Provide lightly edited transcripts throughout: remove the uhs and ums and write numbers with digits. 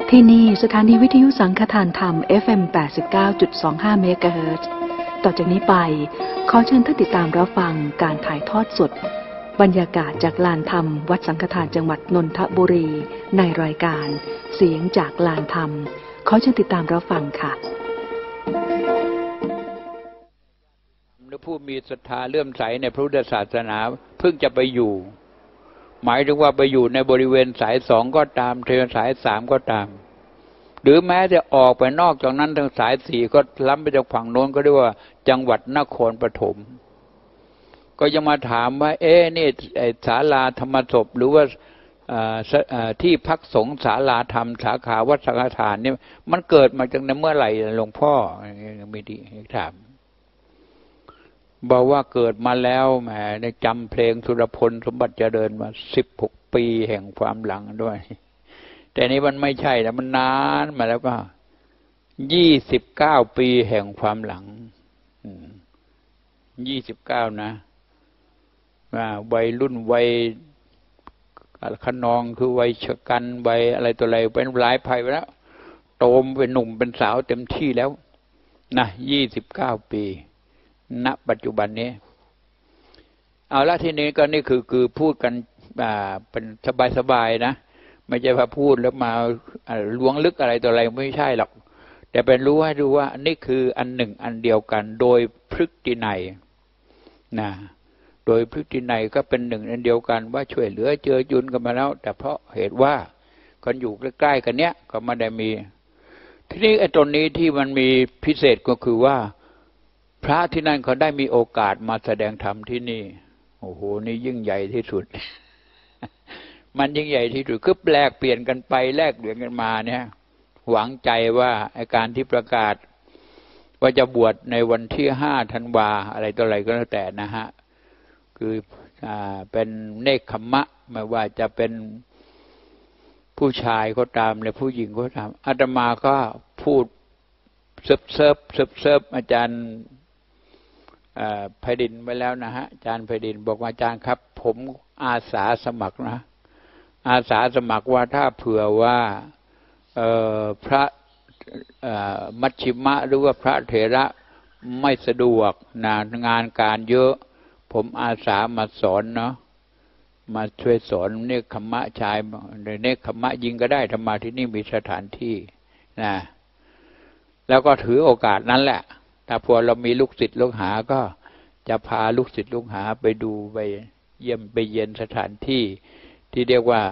ที่นี่สถานีวิทยุสังฆทานธรรม FM 89.25 เมกะเฮิรตซ์ต่อจากนี้ไปขอเชิญท่านติดตามรับฟังการถ่ายทอดสดบรรยากาศจากลานธรรมวัดสังฆทานจังหวัดนนทบุรีในรายการเสียงจากลานธรรมขอเชิญติดตามรับฟังค่ะผู้มีศรัทธาเลื่อมใสในพระพุทธศาสนาเพิ่งจะไปอยู่หมายถึงว่าไปอยู่ในบริเวณสาย2ก็ตามเทสาย3ก็ตามหรือแม้จะออกไปนอกจากนั้นทางสาย4ก็ล้ำไปจากฝั่งโน้นก็เรียกว่าจังหวัดนครปฐมก็ยังมาถามว่านี่ศาลาธรรมศพหรือว่าที่พักสงฆ์ศาลาธรรมสาขาวัดสังฆทานเนี่ยมันเกิดมาจากเมื่อไหร่หลวงพ่อไม่ดีถามบอกว่าเกิดมาแล้วแหมได้จำเพลงสุรพลสมบัติเจริญมา16 ปีแห่งความหลังด้วยแต่นี้มันไม่ใช่แล้วมันนานมาแล้วก็29 ปีแห่งความหลัง29นะวัยรุ่นวัยขนองคือวัยชะกันวัยอะไรตัวอะไรเป็นหลายภัยไปแล้วโตมเป็นหนุ่มเป็นสาวเต็มที่แล้วนะ29 ปีณปัจจุบันนี้เอาละทีนี้ก็นี่คือพูดกันเป็นสบายๆนะไม่ใช่ว่าพูดแล้วมาล้วงลึกอะไรตัวอะไรไม่ใช่หรอกแต่เป็นรู้ให้รู้ว่านี่คืออันหนึ่งอันเดียวกันโดยพฤตินัยนะโดยพฤตินัยก็เป็นหนึ่งอันเดียวกันว่าช่วยเหลือเจือจุนกันมาแล้วแต่เพราะเหตุว่าคนอยู่ใกล้ๆกันเนี้ยก็ไม่ได้มีทีนี้ไอ้ตรงนี้ที่มันมีพิเศษก็คือว่าพระที่นั่นเขาได้มีโอกาสมาแสดงธรรมที่นี่โอ้โหนี่ยิ่งใหญ่ที่สุด มันยิ่งใหญ่ที่สุดคือแลกเปลี่ยนกันไปแลกเปลี่ยนกันมาเนี่ยหวังใจว่าอาการที่ประกาศว่าจะบวชในวันที่5 ธันวาอะไรต่ออะไรก็แล้วแต่นะฮะคือเป็นเนกขัมมะไม่ว่าจะเป็นผู้ชายก็ตามหรือผู้หญิงก็ตามอาตมาก็พูดเซิบอาจารย์ไพดินไว้แล้วนะฮะอาจารย์ไพดินบอกว่าอาจารย์ครับผมอาสาสมัครนะอาสาสมัครว่าถ้าเผื่อว่าพระมัชชิมะหรือว่าพระเถระไม่สะดวกงานการเยอะผมอาสามาสอนเนาะมาช่วยสอนเนกขัมมะชายเนกขัมมะยิงก็ได้ธรรมาที่นี่มีสถานที่นะแล้วก็ถือโอกาสนั้นแหละถ้าพอเรามีลูกศิษย์ลูกหาก็จะพาลูกศิษย์ลูกหาไปดูไปเยี่ยมไปเยียนสถานที่ที่เรียกว่า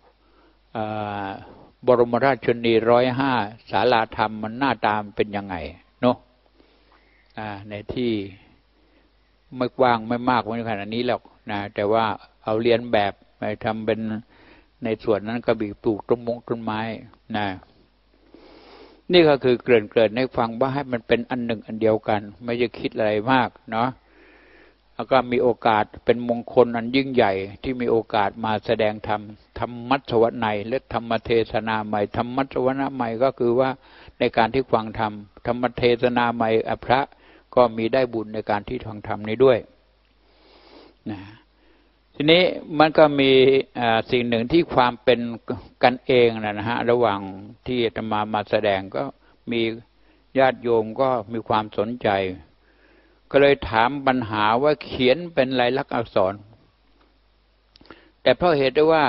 บรมราชชนนี105ศาลาธรรมมันหน้าตามเป็นยังไงเนาะในที่ไม่กว้างไม่มากขนาดนี้หรอกนะแต่ว่าเอาเรียนแบบไปทำเป็นในส่วนนั้นก็บีปลูกต้นไม้นะนี่ก็คือเกริ่นให้ฟังว่าให้มันเป็นอันหนึ่งอันเดียวกันไม่จะคิดอะไรมากเนาะแล้วก็มีโอกาสเป็นมงคลอันยิ่งใหญ่ที่มีโอกาสมาแสดงธรรมธรรมัสวนัยและธรรมเทศนาใหม่ธรรมัสวนาใหม่ก็คือว่าในการที่ฟังธรรมธรรมเทศนาใหม่พระก็มีได้บุญในการที่ฟังธรรมนี้ด้วยนะทีนี้มันก็มีสิ่งหนึ่งที่ความเป็นกันเองนะฮะระหว่างที่อาตมาแสดงก็มีญาติโยมก็มีความสนใจก็เลยถามปัญหาว่าเขียนเป็นลายลักษณ์อักษรแต่เพราะเหตุได้ว่า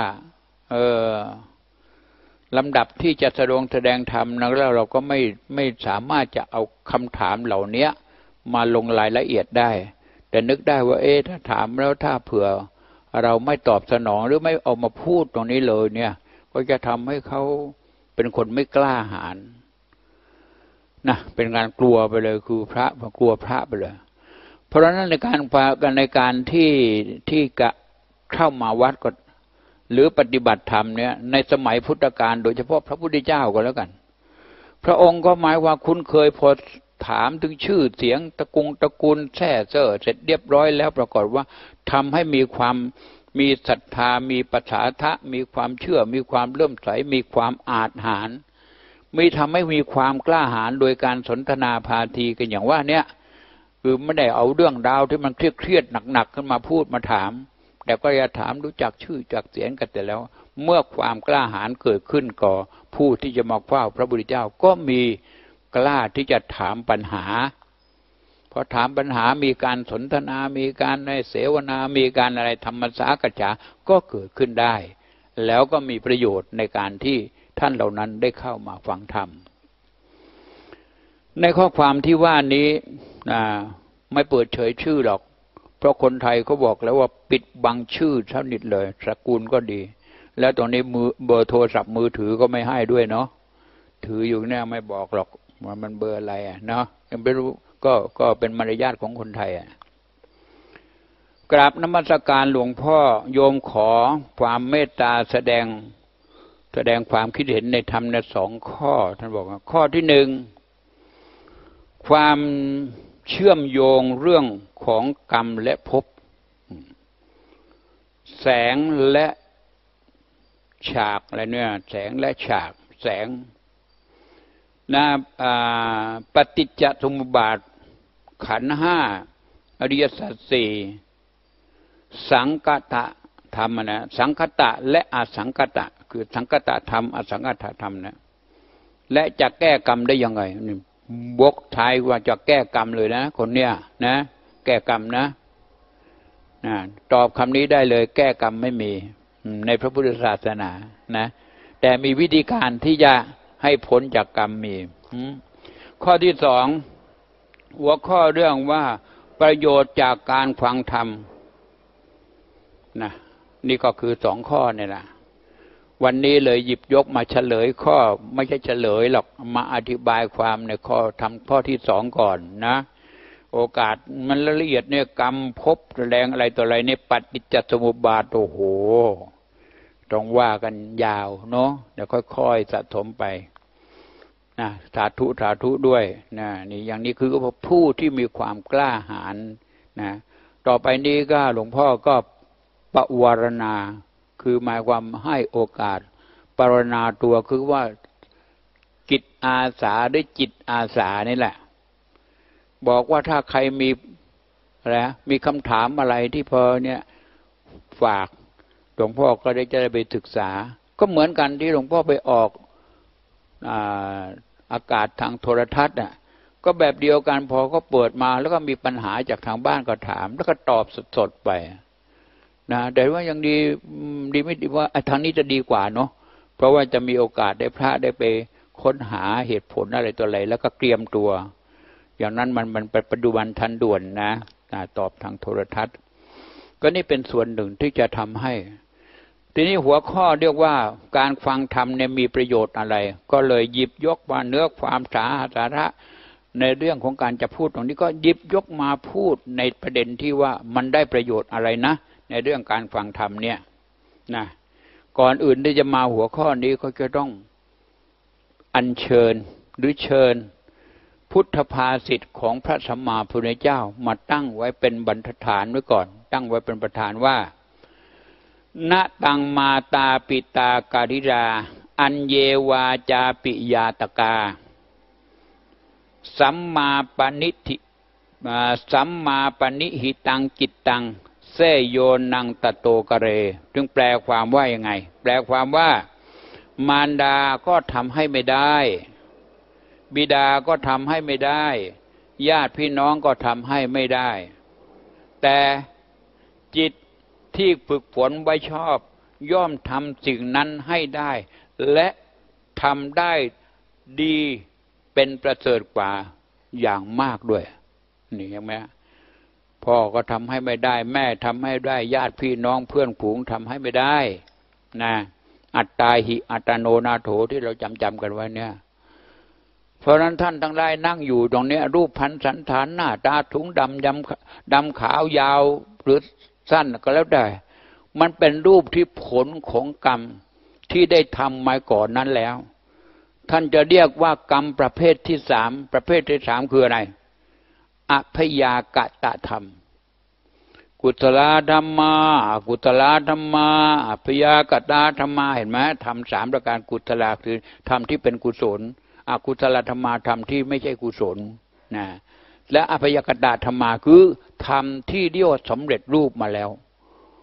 ลำดับที่จะแสดงธรรมนะแล้วเราก็ไม่สามารถจะเอาคำถามเหล่านี้มาลงรายละเอียดได้แต่นึกได้ว่าถ้าถามแล้วถ้าเผื่อเราไม่ตอบสนองหรือไม่เอามาพูดตรงนี้เลยเนี่ยก็จะทำให้เขาเป็นคนไม่กล้าหาญนะเป็นการกลัวไปเลยคือพระกลัวพระไปเลยเพราะฉะนั้นในการที่จะเข้ามาวัดก็หรือปฏิบัติธรรมเนี่ยในสมัยพุทธกาลโดยเฉพาะพระพุทธเจ้าก็แล้วกันพระองค์ก็หมายว่าคุ้นเคยพอถามถึงชื่อเสียงตระกูลแท้เซ่อเสร็จเรียบร้อยแล้วปรากฏว่าทำให้มีศรัทธามีปัจฉาทะมีความเชื่อมีความเลื่อมใสมีความอาจหาญมีทำให้มีความกล้าหาญโดยการสนทนาพาทีกันอย่างว่าเนี่ยคือไม่ได้เอาเรื่องราวที่มันเครียดหนักๆขึ้นมาพูดมาถามแต่ก็จะถามรู้จักชื่อจักเสียงกันแต่แล้วเมื่อความกล้าหาญเกิดขึ้นก่อผู้ที่จะมาเฝ้าพระพุทธเจ้าก็มีกล้าที่จะถามปัญหาพอถามปัญหามีการสนทนามีการในเสวนามีการอะไรธรรมสากฉาก็เกิดขึ้นได้แล้วก็มีประโยชน์ในการที่ท่านเหล่านั้นได้เข้ามาฟังธรรมในข้อความที่ว่านี้ไม่เปิดเผยชื่อหรอกเพราะคนไทยเขาบอกแล้วว่าปิดบังชื่อเท่านิดเลยสกุลก็ดีแล้วตอนนี้เบอร์โทรศัพท์มือถือก็ไม่ให้ด้วยเนาะถืออยู่เนี่ยไม่บอกหรอกว่ามันเบอร์อะไรเนาะยังไม่รู้ก็เป็นมารยาทของคนไทยกราบนมัสการหลวงพ่อโยมขอความเมตตาแสดงความคิดเห็นในธรรมใน2 ข้อท่านบอกว่าข้อที่ 1ความเชื่อมโยงเรื่องของกรรมและภพแสงและฉากอะไรเนี่ยแสงและฉากแสงปฏิจจสมุปบาทขันธ์5อริยสัจ4สังคตธรรมนะสังคตะและอสังคตะคือสังคตธรรมอสังคตธรรมนะและจะแก้กรรมได้ยังไงบกทายว่าจะแก้กรรมเลยนะคนเนี้ยนะแก้กรรมนะตอบคำนี้ได้เลยแก้กรรมไม่มีในพระพุทธศาสนานะแต่มีวิธีการที่จะให้พ้นจากกรรมมีข้อที่ 2หัวข้อเรื่องว่าประโยชน์จากการฟังธรรมนะนี่ก็คือ2 ข้อเนี่ยนะวันนี้เลยหยิบยกมาเฉลยข้อไม่ใช่เฉลยหรอกมาอธิบายความในข้อที่ 2ก่อนนะโอกาสมันละเอียดเนี่ยกรรมภพแรงอะไรต่ออะไรเนี่ยปฏิจจสมุปบาทโอ้โหต้องว่ากันยาวเนาะเดี๋ยวค่อยๆสะสมไปนะสาธุด้วยนะนี่อย่างนี้คือผู้ที่มีความกล้าหาญนะต่อไปนี้ก็หลวงพ่อก็ปวารณาคือหมายความให้โอกาสปรารณาตัวคือว่าจิตอาสาด้วยจิตอาสานี่แหละบอกว่าถ้าใครมีอะไรมีคำถามอะไรที่พอเนี่ยฝากหลวงพ่อก็จะได้ไปศึกษาก็เหมือนกันที่หลวงพ่อไปออกอากาศทางโทรทัศน์ก็แบบเดียวกันพอก็เปิดมาแล้วก็มีปัญหาจากทางบ้านก็ถามแล้วก็ตอบสดๆไปนะแต่ว่ายังดีไม่ดีว่าทางนี้จะดีกว่าเนาะเพราะว่าจะมีโอกาสได้พระได้ไปค้นหาเหตุผลอะไรตัวอะไรแล้วก็เตรียมตัวอย่างนั้นมันเป็นปัจจุบันทันด่วนนะตอบทางโทรทัศน์ก็นี่เป็นส่วนหนึ่งที่จะทำให้ทีนี้หัวข้อเรียกว่าการฟังธรรมเนี่ยมีประโยชน์อะไรก็เลยหยิบยกมาเนื้อความสาระในเรื่องของการจะพูดตรงนี้ก็หยิบยกมาพูดในประเด็นที่ว่ามันได้ประโยชน์อะไรนะในเรื่องการฟังธรรมเนี่ยนะก่อนอื่นที่จะมาหัวข้อนี้ก็จะต้องอัญเชิญหรือเชิญพุทธภาษิตของพระสัมมาสัมพุทธเจ้ามาตั้งไว้เป็นบรรทัดฐานไว้ก่อนตั้งไว้เป็นประธานว่าณตังมาตาปิตาการิราอัญเยวาจาปิยาตกาสัมมาปณิหิตังจิตตังเสยโยนังตโตกะเรจึงแปลความว่ายังไงแปลความว่ามารดาก็ทำให้ไม่ได้บิดาก็ทำให้ไม่ได้ญาติพี่น้องก็ทำให้ไม่ได้แต่จิตที่ฝึกฝนไว้ชอบย่อมทำสิ่งนั้นให้ได้และทำได้ดีเป็นประเสริฐกว่าอย่างมากด้วยนี่เห็นไหมพ่อก็ทำให้ไม่ได้แม่ทำให้ได้ญาติพี่น้องเพื่อนฝูงทำให้ไม่ได้นะอัตตาหิอัตโนนาโถที่เราจำกันไว้เนี่ยเพราะนั้นท่านทั้งหลายนั่งอยู่ตรงนี้รูปพรรณสันฐานหน้าตาถุงดำขาวยาวหรือสั้นก็แล้วได้มันเป็นรูปที่ผลของกรรมที่ได้ทำมาก่อนนั้นแล้วท่านจะเรียกว่ากรรมประเภทที่3ประเภทที่3คืออะไรอภยากตธรรมกุศลธรรมะอกุศลธรรมะอภยากตธรรมะเห็นไหมธรรม3ประการกุศลคือธรรมที่เป็นกุศลอกุศลธรรมะธรรมที่ไม่ใช่กุศลนะและอภยากตธรรมะคือธรรมที่เรียกว่าสำเร็จรูปมาแล้ว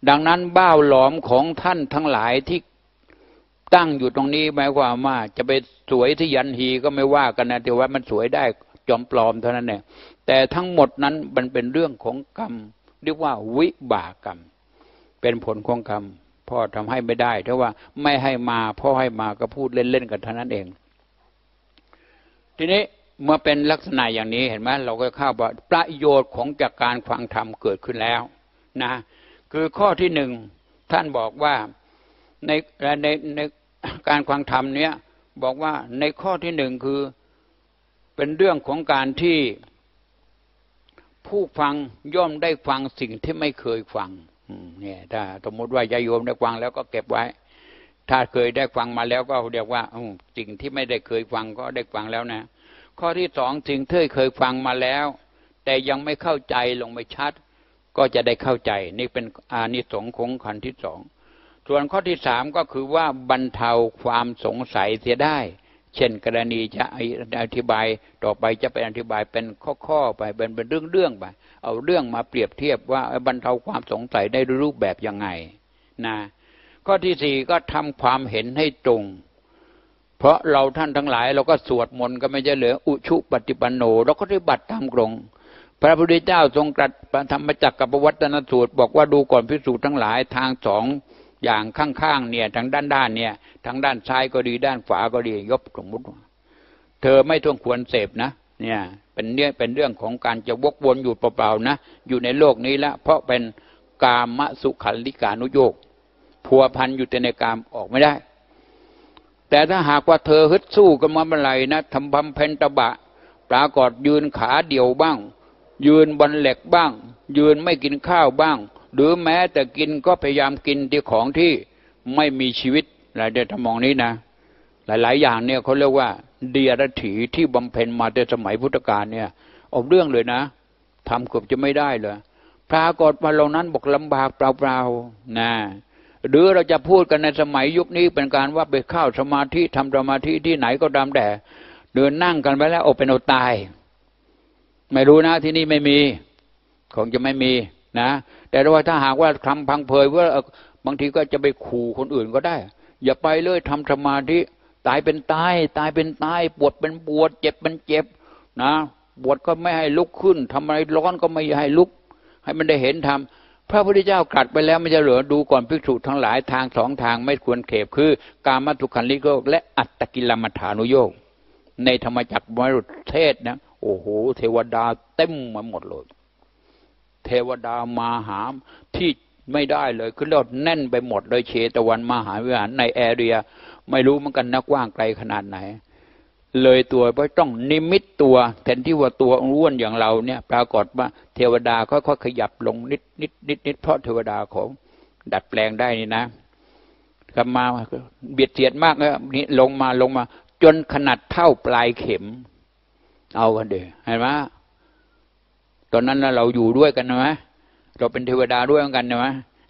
ดังนั้นบ้าวหลอมของท่านทั้งหลายที่ตั้งอยู่ตรงนี้หมายความว่าจะไปสวยที่ยันฮีก็ไม่ว่ากันนะแต่ว่ามันสวยได้จอมปลอมเท่านั้นเองแต่ทั้งหมดนั้นมันเป็นเรื่องของกรรมเรียกว่าวิบากกรรมเป็นผลของกรรมพ่อทำให้ไม่ได้แต่ว่าไม่ให้มาพ่อให้มาก็พูดเล่นๆกันเท่านั้นเองทีนี้เมื่อเป็นลักษณะอย่างนี้เห็นไหมเราก็เข้าว่าประโยชน์ของจากการฟังธรรมเกิดขึ้นแล้วนะคือข้อที่หนึ่งท่านบอกว่าในการฟังธรรมเนี้ยบอกว่าในข้อที่หนึ่งคือเป็นเรื่องของการที่ผู้ฟังย่อมได้ฟังสิ่งที่ไม่เคยฟังเนี่ยถ้าสมมติว่าญาติโยมได้ฟังแล้วก็เก็บไว้ถ้าเคยได้ฟังมาแล้วก็เรียกว่าสิ่งที่ไม่ได้เคยฟังก็ได้ฟังแล้วนะข้อที่สองสิ่งที่เคยฟังมาแล้วแต่ยังไม่เข้าใจลงไม่ชัดก็จะได้เข้าใจนี่เป็นอานิสงส์ของขันธ์ที่สองส่วนข้อที่สามก็คือว่าบรรเทาความสงสัยเสียได้เช่นกรณีจะอธิบายต่อไปจะไปอธิบายเป็นข้อๆไปเป็นเรื่องไปเอาเรื่องมาเปรียบเทียบว่าบรรเทาความสงสัยได้รูปแบบยังไงนะข้อที่สี่ก็ทำความเห็นให้ตรงเพราะเราท่านทั้งหลายเราก็สวดมนต์ก็ไม่ใช่เหลืออุชุปฏิปันโนเราก็ปฏิบัติตามตรงพระพุทธเจ้าทรงตรัสธรรมจักรกับปวัตตนสูตรบอกว่าดูก่อนภิกษุทั้งหลายทางสองอย่างข้างๆเนี่ยทางด้านเนี่ยทางด้านซ้ายก็ดีด้านขวาก็ดียกสมมุติว่าเธอไม่ต้องควรเสพนะเนี่ยเป็นเรื่องของการจะวกวนอยู่เปล่าๆนะอยู่ในโลกนี้ละเพราะเป็นกามสุขันลิกานุโยคพัวพันอยู่แต่ในกามออกไม่ได้แต่ถ้าหากว่าเธอฮึดสู้กันมาเมื่อไหร่นะทำบำเพ็ญตบะปรากฏยืนขาเดี่ยวบ้างยืนบนเหล็กบ้างยืนไม่กินข้าวบ้างหรือแม้แต่กินก็พยายามกินที่ของที่ไม่มีชีวิตอะไรเดี๋ยวทำมองนี้นะหลายๆอย่างเนี่ยเขาเรียกว่าเดียรถีที่บำเพ็ญมาแต่สมัยพุทธกาลเนี่ยเอาเรื่องเลยนะทำเกือบจะไม่ได้เลยปรากฏว่าเหล่านั้นบอกลำบากเปล่าๆนะหรือเราจะพูดกันในสมัยยุคนี้เป็นการว่าไปเข้าสมาธิทำสมาธิที่ไหนก็ตามแต่เดินนั่งกันไปแล้วเอาเป็นเอาตายไม่รู้นะที่นี่ไม่มีคงจะไม่มีนะแต่ว่าถ้าหากว่าคำพังเพยว่าบางทีก็จะไปขู่คนอื่นก็ได้อย่าไปเลยทำสมาธิตายเป็นตายตายเป็นตายปวดเป็นปวดเจ็บเป็นเจ็บนะปวดก็ไม่ให้ลุกขึ้นทำอะไรร้อนก็ไม่ให้ลุกให้มันได้เห็นธรรมพระพุทธเจ้าตรัสไปแล้วไม่จะเหลือดูก่อนภิกษุทั้งหลายทางสองทางไม่ควรเขบคือกามสุขันลิโกและอัตตกิลมัฏฐานุโยคในธรรมจักรวรุเทศนะโอ้โหเทวดาเต็มมาหมดเลยเทวดามาหาที่ไม่ได้เลยคือเราแน่นไปหมดเลยเชตวันมหาวิหารในแอเรียไม่รู้เหมือนกันนักกว้างไกลขนาดไหนเลยตัวเพราะต้องนิมิตตัวแทนที่ว่าตัวอ้วนอย่างเราเนี่ยปรากฏว่าเทวดาค่อยๆขยับลงนิดเพราะเทวดาของดัดแปลงได้นี่นะกลับมาเบียดเสียดมากแล้วนี่ลงมาจนขนาดเท่าปลายเข็มเอากันเดี๋ยวเห็นไหมตอนนั้นเราอยู่ด้วยกันนะไหมเราเป็นเทวดาด้วยกันนะไหม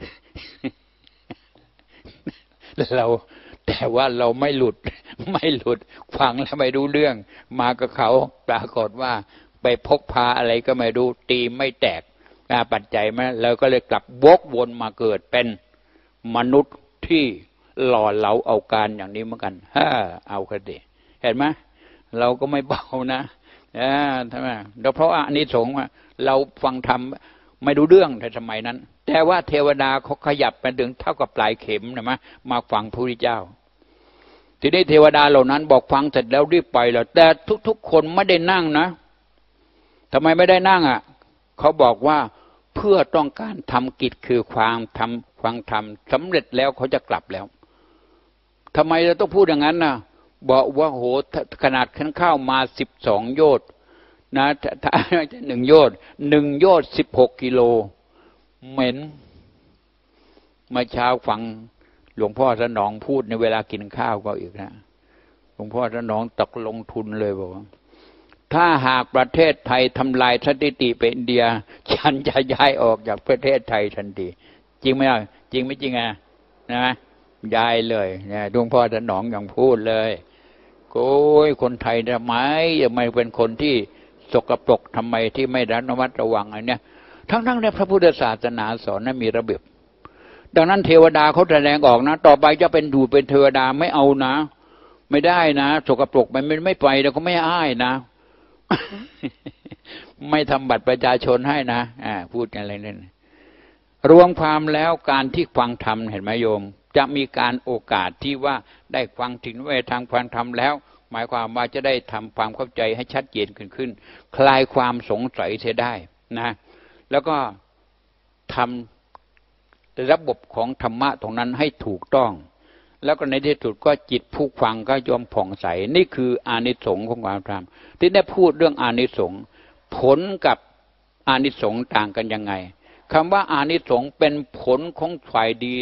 เราแต่ว่าเราไม่หลุดฟังแล้วไม่รู้เรื่องมากับเขาปรากฏว่าไปพกพาอะไรก็ไม่รู้ตีไม่แตกปัจจัยมาเราก็เลยกลับวกวนมาเกิดเป็นมนุษย์ที่หล่อเหลาเอาการอย่างนี้เหมือนกันเอาคดีเห็นไหมเราก็ไม่เบานะทำไมเราเพราะอานิสงส์ว่าเราฟังธรรมไม่รู้เรื่องในสมัยนั้นแต่ว่าเทวดาเขาขยับไปถึงเท่ากับปลายเข็มนะมั้ยมาฟังพระพุทธเจ้าทีนี้เทวดาเหล่านั้นบอกฟังเสร็จแล้วรีบไปแล้วแต่ทุกคนไม่ได้นั่งนะทำไมไม่ได้นั่งเขาบอกว่าเพื่อต้องการทำกิจคือความฟังธรรมสำเร็จแล้วเขาจะกลับแล้วทำไมเราต้องพูดอย่างนั้นนะบอกว่าโหขนาดขันข้าวมา12 โยชน์นะถ้า1 โยชน์16 กิโลเหม็นเมื่อเช้าฟังหลวงพ่อสนองพูดในเวลากินข้าวก็อีกนะหลวงพ่อสนองตกลงทุนเลยบอกถ้าหากประเทศไทยทำลายสถิติเป็นอินเดียฉันจะย้ายออกจากประเทศไทยทันทีจริงไหมจริงไม่จริงนะย้ายเลยเนี่ยหลวงพ่อสนองอย่างพูดเลยโอ้ยคนไทยทำไมเป็นคนที่สกปรกทำไมที่ไม่ระมัดระวังอะไรเนี่ยทั้งในพระพุทธศาสนาสอนให้มีระเบียบดังนั้นเทวดาเขาแสดงออกนะต่อไปจะเป็นเป็นเทวดาไม่เอานะไม่ได้นะสกปรกมันไม่ไปแล้วเขาไม่อ้ายนะ ไม่ทำบัตรประชาชนให้นะพูดอะไรเล่นรวมความแล้วการที่ฟังธรรมเห็นไหมโยมจะมีการโอกาสที่ว่าได้ฟังถึงทางฟังธรรมแล้วหมายความว่าจะได้ทำความเข้าใจให้ชัดเจนขึ้นคลายความสงสัยเสียได้นะแล้วก็ทำระบบของธรรมะตรงนั้นให้ถูกต้องแล้วก็ในที่สุดก็จิตผู้ฟังก็ยอมผ่องใสนี่คืออานิสงส์ของความธรรมที่ได้พูดเรื่องอานิสงส์ผลกับอานิสงส์ต่างกันยังไงคำว่าอานิสงส์เป็นผลของฝ่ายดี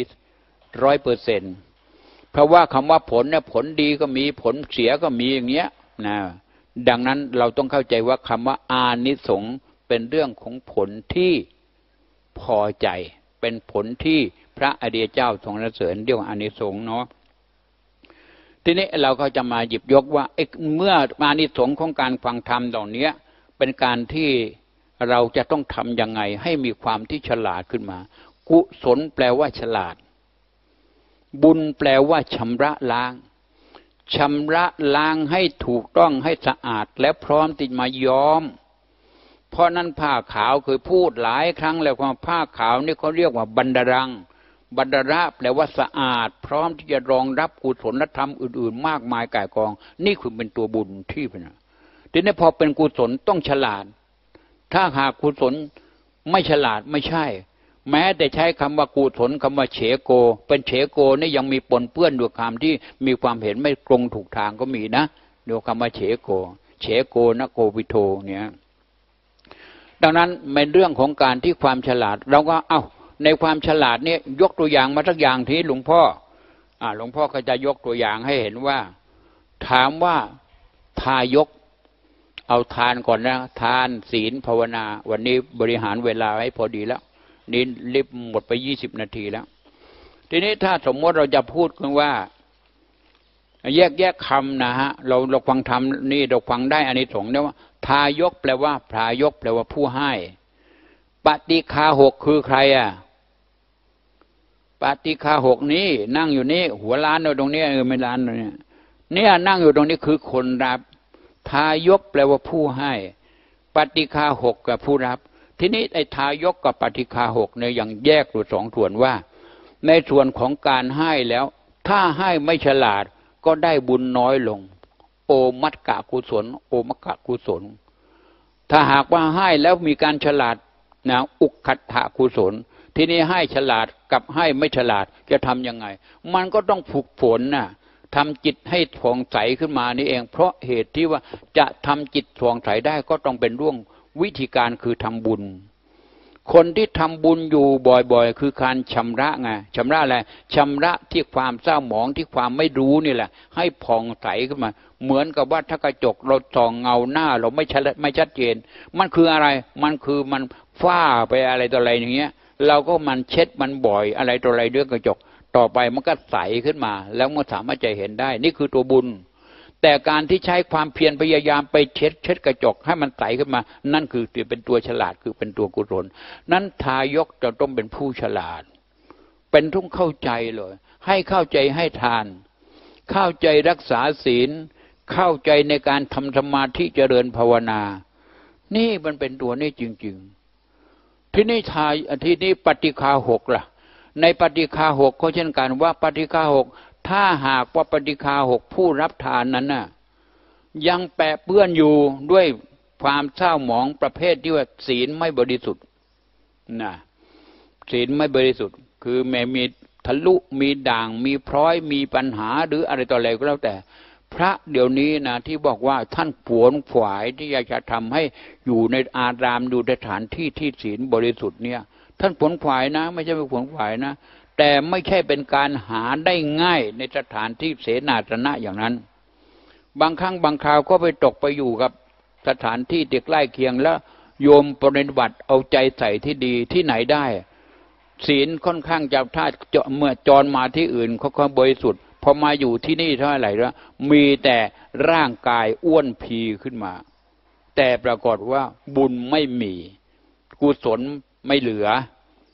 100%เพราะว่าคำว่าผลเนี่ยผลดีก็มีผลเสียก็มีอย่างเงี้ยนะดังนั้นเราต้องเข้าใจว่าคำว่าอานิสงส์เป็นเรื่องของผลที่พอใจเป็นผลที่พระอริยเจ้าทรงสรรเสริญเรียกว่าอานิสงส์เนาะทีนี้เราก็จะมาหยิบยกว่าเมื่ออานิสงส์ของการฟังธรรมเหล่านี้เป็นการที่เราจะต้องทำยังไงให้มีความที่ฉลาดขึ้นมากุศลแปลว่าฉลาดบุญแปลว่าชำระล้างชำระล้างให้ถูกต้องให้สะอาดและพร้อมที่มาย้อมเพราะนั้นผ้าขาวเคยพูดหลายครั้งแล้วว่าผ้าขาวนี่เขาเรียกว่าบันดารังบันดาระแปลว่าสะอาดพร้อมที่จะรองรับกุศลธรรมอื่นๆมากมายก่ายกองนี่คือเป็นตัวบุญที่เป็นทีนี้พอเป็นกุศลต้องฉลาดถ้าหากกุศลไม่ฉลาดไม่ใช่แม้แต่ใช้คำว่ากุศลคำว่าเฉโกเป็นเฉโกนี่ยังมีปนเปื้อนด้วยคำที่มีความเห็นไม่ตรงถูกทางก็มีนะเดี๋ยวคำว่าเฉโกเฉโกนะโกวิโทเนี่ยดังนั้นเป็นเรื่องของการที่ความฉลาดเราก็ในความฉลาดเนี่ยยกตัวอย่างมาสักอย่างที่หลวงพ่อก็จะยกตัวอย่างให้เห็นว่าถามว่าทายกเอาทานก่อนนะทานศีลภาวนาวันนี้บริหารเวลาให้พอดีแล้วนี่รีบหมดไป20 นาทีแล้วทีนี้ถ้าสมมติเราจะพูดกันว่าแยกคำนะฮะเราฟังธรรมนี่เราฟังได้อานิสงส์เนี่ยว่าทายกแปลว่าพรายกแปลว่าผู้ให้ปฏิฆาหกคือใครปฏิฆาหกนี้นั่งอยู่นี่หัวล้านอยู่ตรงนี้ไม่ล้านเนี่ยนั่งอยู่ตรงนี้คือคนรับทายกแปลว่าผู้ให้ปฏิฆาหกกับผู้รับทีนี้ไอ้ทายกกับปฏิฆาหกเนี่ยยังแยกอยู่สองส่วนว่าในส่วนของการให้แล้วถ้าให้ไม่ฉลาดก็ได้บุญน้อยลงโอมัตกะกุศลโอมกะกุศลถ้าหากว่าให้แล้วมีการฉลาดนะอุคัตถะกุศลทีนี้ให้ฉลาดกับให้ไม่ฉลาดจะทำยังไงมันก็ต้องฝึกฝนน่ะทำจิตให้ผ่องใสขึ้นมานี่เองเพราะเหตุที่ว่าจะทำจิตผ่องใสได้ก็ต้องเป็นเรื่องวิธีการคือทำบุญคนที่ทำบุญอยู่บ่อยๆคือการชำระไงชำระอะไรชำระที่ความเศร้าหมองที่ความไม่รู้นี่แหละให้ผ่องใสขึ้นมาเหมือนกับว่าถ้ากระจกเราส่องเงาหน้าเราไม่ชัดเจนมันคืออะไรมันคือมันฝ้าไปอะไรต่ออะไรอย่างเงี้ยเราก็มันเช็ดมันบ่อยอะไรต่ออะไรเรื่องกระจกต่อไปมันก็ใสขึ้นมาแล้วมันสามารถจะเห็นได้นี่คือตัวบุญแต่การที่ใช้ความเพียรพยายามไปเช็ดกระจกให้มันใสขึ้นมานั่นคือเป็นตัวฉลาดคือเป็นตัวกุศลนั้นทายกจะต้องเป็นผู้ฉลาดเป็นต้องเข้าใจเลยให้เข้าใจให้ทานเข้าใจรักษาศีลเข้าใจในการทำสมาธิเจริญภาวนานี่มันเป็นตัวนี้จริงๆที่นี่ปฏิฆาหกล่ะในปฏิฆาหกก็เช่นกันว่าปฏิฆาหกถ้าหากว่าปฏิฆาหกผู้รับทานนั้นน่ะยังแปะเปื้อนอยู่ด้วยความเศร้าหมองประเภทที่ว่าศีลไม่บริสุทธิ์นะศีลไม่บริสุทธิ์คือแม้มีทะลุมีด่างมีพร้อยมีปัญหาหรืออะไรต่ออะไรก็แล้วแต่พระเดี๋ยวนี้นะที่บอกว่าท่านขวนขวายที่อยากจะทำให้อยู่ในอารามอยู่ในสถานที่ที่ศีลบริสุทธิ์เนี่ยท่านขวนขวายนะไม่ใช่ไปขวนขวายนะแต่ไม่ใช่เป็นการหาได้ง่ายในสถานที่เสนาสนะอย่างนั้นบางครั้งบางคราวก็ไปตกไปอยู่กับสถานที่ใกล้เคียงแล้วโยมปฏิบัติเอาใจใส่ที่ดีที่ไหนได้ศีลค่อนข้างจะถ้าเมื่อจรมาที่อื่นเขาบริสุทธิ์พอมาอยู่ที่นี่เท่าไหร่แล้วมีแต่ร่างกายอ้วนพีขึ้นมาแต่ปรากฏว่าบุญไม่มีกุศลไม่เหลือ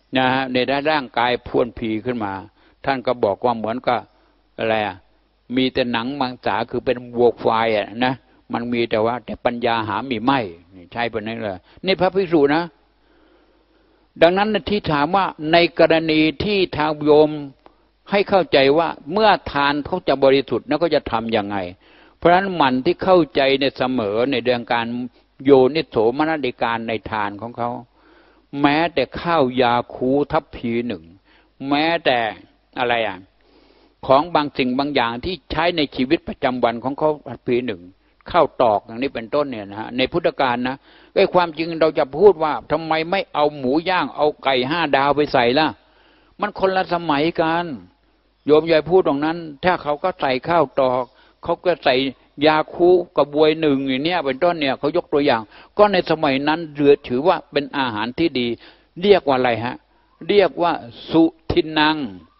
นะฮะในร่างกายพรวนผีขึ้นมาท่านก็บอกว่าเหมือนกับอะไรมีแต่หนังมังสาคือเป็นวัวควายนะมันมีแต่ว่าแต่ปัญญาหามีไม่ใช่เป็นนั่นเลยนี่พระภิกษุนะดังนั้นที่ถามว่าในกรณีที่ทางโยมให้เข้าใจว่าเมื่อทานเขาจะบริสุทธิ์แล้วก็จะทำยังไงเพราะฉะนั้นมันที่เข้าใจในเสมอในเรื่องการโยนิโสมนสิการในทานของเขาแม้แต่ข้าวยาคูทัพพีหนึ่งแม้แต่อะไรของบางสิ่งบางอย่างที่ใช้ในชีวิตประจำวันของเขาทัพพีหนึ่งข้าวตอกอย่างนี้เป็นต้นเนี่ยนะฮะในพุทธกาลนะไอ้ความจริงเราจะพูดว่าทำไมไม่เอาหมูย่างเอาไก่5 ดาวไปใส่ล่ะมันคนละสมัยกันโยมยายพูดตรงนั้นถ้าเขาก็ใส่ข้าวตอกเขาก็ใส่ยาคูกระบวยหนึ่งอย่างเนี้ยเป็นต้นเนี่ยเขายกตัวอย่างก็ในสมัยนั้นถือว่าเป็นอาหารที่ดีเรียกว่าอะไรฮะเรียกว่าสุทินัง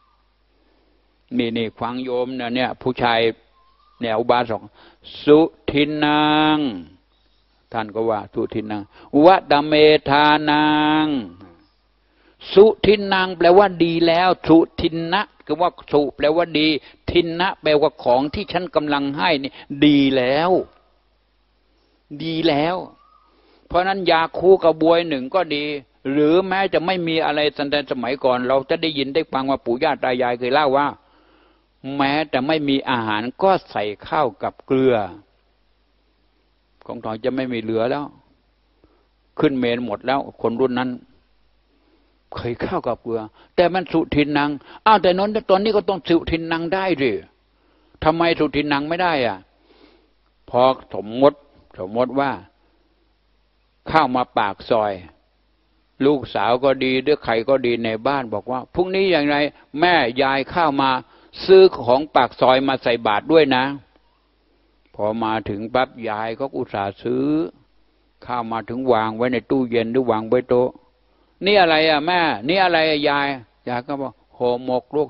นี่ฟังโยมเนี่ยผู้ชายเนี่ยอุบาสกสุทินังท่านก็ว่าสุทินังวัดเมธานังสุทินังแปลว่าดีแล้วสุทินะคือว่าสุแปลว่าดีทินะแปลว่าของที่ฉันกำลังให้นี่ดีแล้วดีแล้วเพราะนั้นยาคูกระบวยหนึ่งก็ดีหรือแม้จะไม่มีอะไรตั้งแต่สมัยก่อนเราจะได้ยินได้ฟังว่าปู่ย่าตายายเคยเล่าว่าแม้แต่ไม่มีอาหารก็ใส่ข้าวกับเกลือของถอยจะไม่มีเหลือแล้วขึ้นเมนหมดแล้วคนรุ่นนั้นเคยข้าวกับเกลือแต่มันสุทินังแต่นนตอนนี้ก็ต้องสุทินังได้ดิทำไมสุทินังไม่ได้พอสมมติว่าข้าวมาปากซอยลูกสาวก็ดีหรือใครก็ดีในบ้านบอกว่าพรุ่งนี้อย่างไรแม่ยายข้าวมาซื้อของปากซอยมาใส่บาตรด้วยนะพอมาถึงปั๊บยายก็อุตส่าห์ซื้อข้าวมาถึงวางไว้ในตู้เย็นหรือวางไว้โต๊ะนี่อะไรแม่นี่อะไรยายก็บอกห่อหมกลูก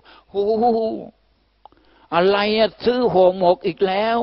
อะไรซื้อห่อหมกอีกแล้ว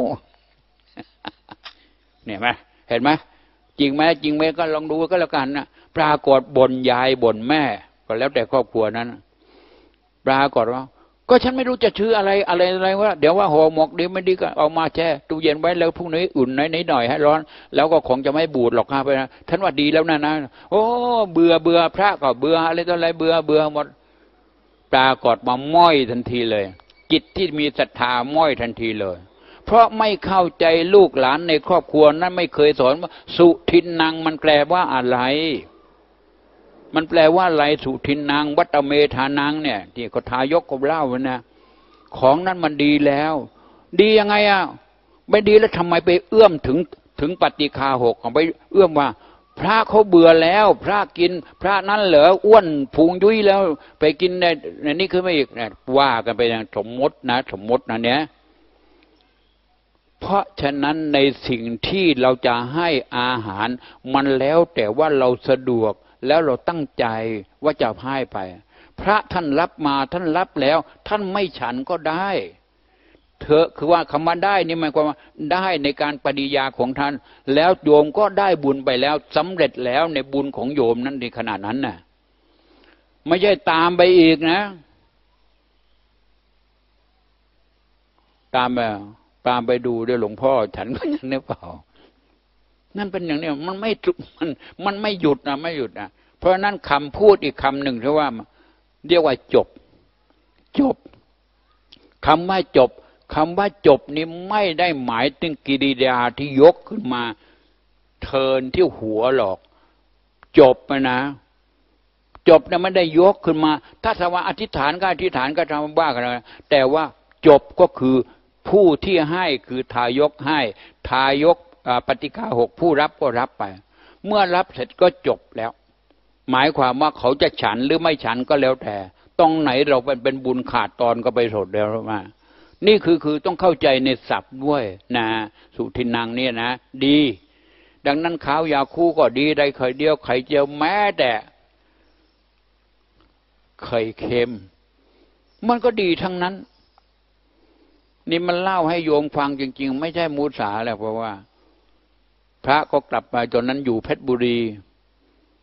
เนี่ยไหมเห็นไหมจริงไหมก็ลองดูก็แล้วกันนะปรากฏบ่นยายบ่นแม่ก็แล้วแต่ครอบครัวนั้นปรากฏว่าก็ฉันไม่รู้จะชื่ออะไรว่าเดี๋ยวว่าห่อหมกดีไม่ดีก็เอามาแช่ตู้เย็นไว้แล้วพรุ่งนี้อุ่นหน่อยให้ร้อนแล้วก็คงจะไม่บูดหรอกครับไปนะท่านว่าดีแล้วนะโอ้เบื่อพระก็เบื่ออะไรต่ออะไรเบื่อหมดปรากฏมาม้อยทันทีเลยจิตที่มีศรัทธาม้อยทันทีเลยเพราะไม่เข้าใจลูกหลานในครอบครัวนั้นไม่เคยสอนว่าสุทินังมันแปลว่าอะไรมันแปลว่าอะไรสุทินังวัตเมธานังเนี่ยที่เขาทายกเขาเล่านะของนั้นมันดีแล้วดียังไงไม่ดีแล้วทำไมไปเอื้อมถึงปฏิฆาหกไปเอื้อมว่าพระเขาเบื่อแล้วพระกินพระนั้นเหรออ้วนพุงยุ้ยแล้วไปกินในนี่คือไม่อีกเนี่ยว่ากันไปอย่างสมมตินะเนี่ยเพราะฉะนั้นในสิ่งที่เราจะให้อาหารมันแล้วแต่ว่าเราสะดวกแล้วเราตั้งใจว่าจะให้ไปพระท่านรับมาท่านรับแล้วท่านไม่ฉันก็ได้เถอะคือว่าคำว่าได้นี่หมายความว่าได้ในการปฏิญาของท่านแล้วโยมก็ได้บุญไปแล้วสำเร็จแล้วในบุญของโยมนั้นในขณะนั้นน่ะไม่ใช่ตามไปอีกนะตามไปดูด้วยหลวงพ่อฉันก็ยังนึกเปล่านั่นเป็นอย่างนี้มันไม่หยุดนะไม่หยุดนะเพราะนั้นคำพูดอีกคำหนึ่งที่ว่าเรียกว่าจบคำว่าจบนี้ไม่ได้หมายถึงกิริยาที่ยกขึ้นมาเทินที่หัวหรอกจบนะจบเนี่ยไม่ได้ยกขึ้นมาถ้าสว่าอธิษฐานก็ทำบ้ากันนะแต่ว่าจบก็คือผู้ที่ให้คือทายกให้ทายกปฏิฆาหกผู้รับก็รับไปเมื่อรับเสร็จก็จบแล้วหมายความว่าเขาจะฉันหรือไม่ฉันก็แล้วแต่ตรงไหนเราเป็นบุญขาดตอนก็ไปสดแล้วมานี่คือต้องเข้าใจในศัพท์ด้วยนะสุทินังเนี่ยนะดีดังนั้นข้าวยาคูก็ดีได้ไข่เดียวไข่เจียวแม้แต่ไข่เค็มมันก็ดีทั้งนั้นนี่มันเล่าให้โยมฟังจริงๆไม่ใช่มูสาแหละเพราะว่าพระก็กลับมาตอนนั้นอยู่เพชรบุรี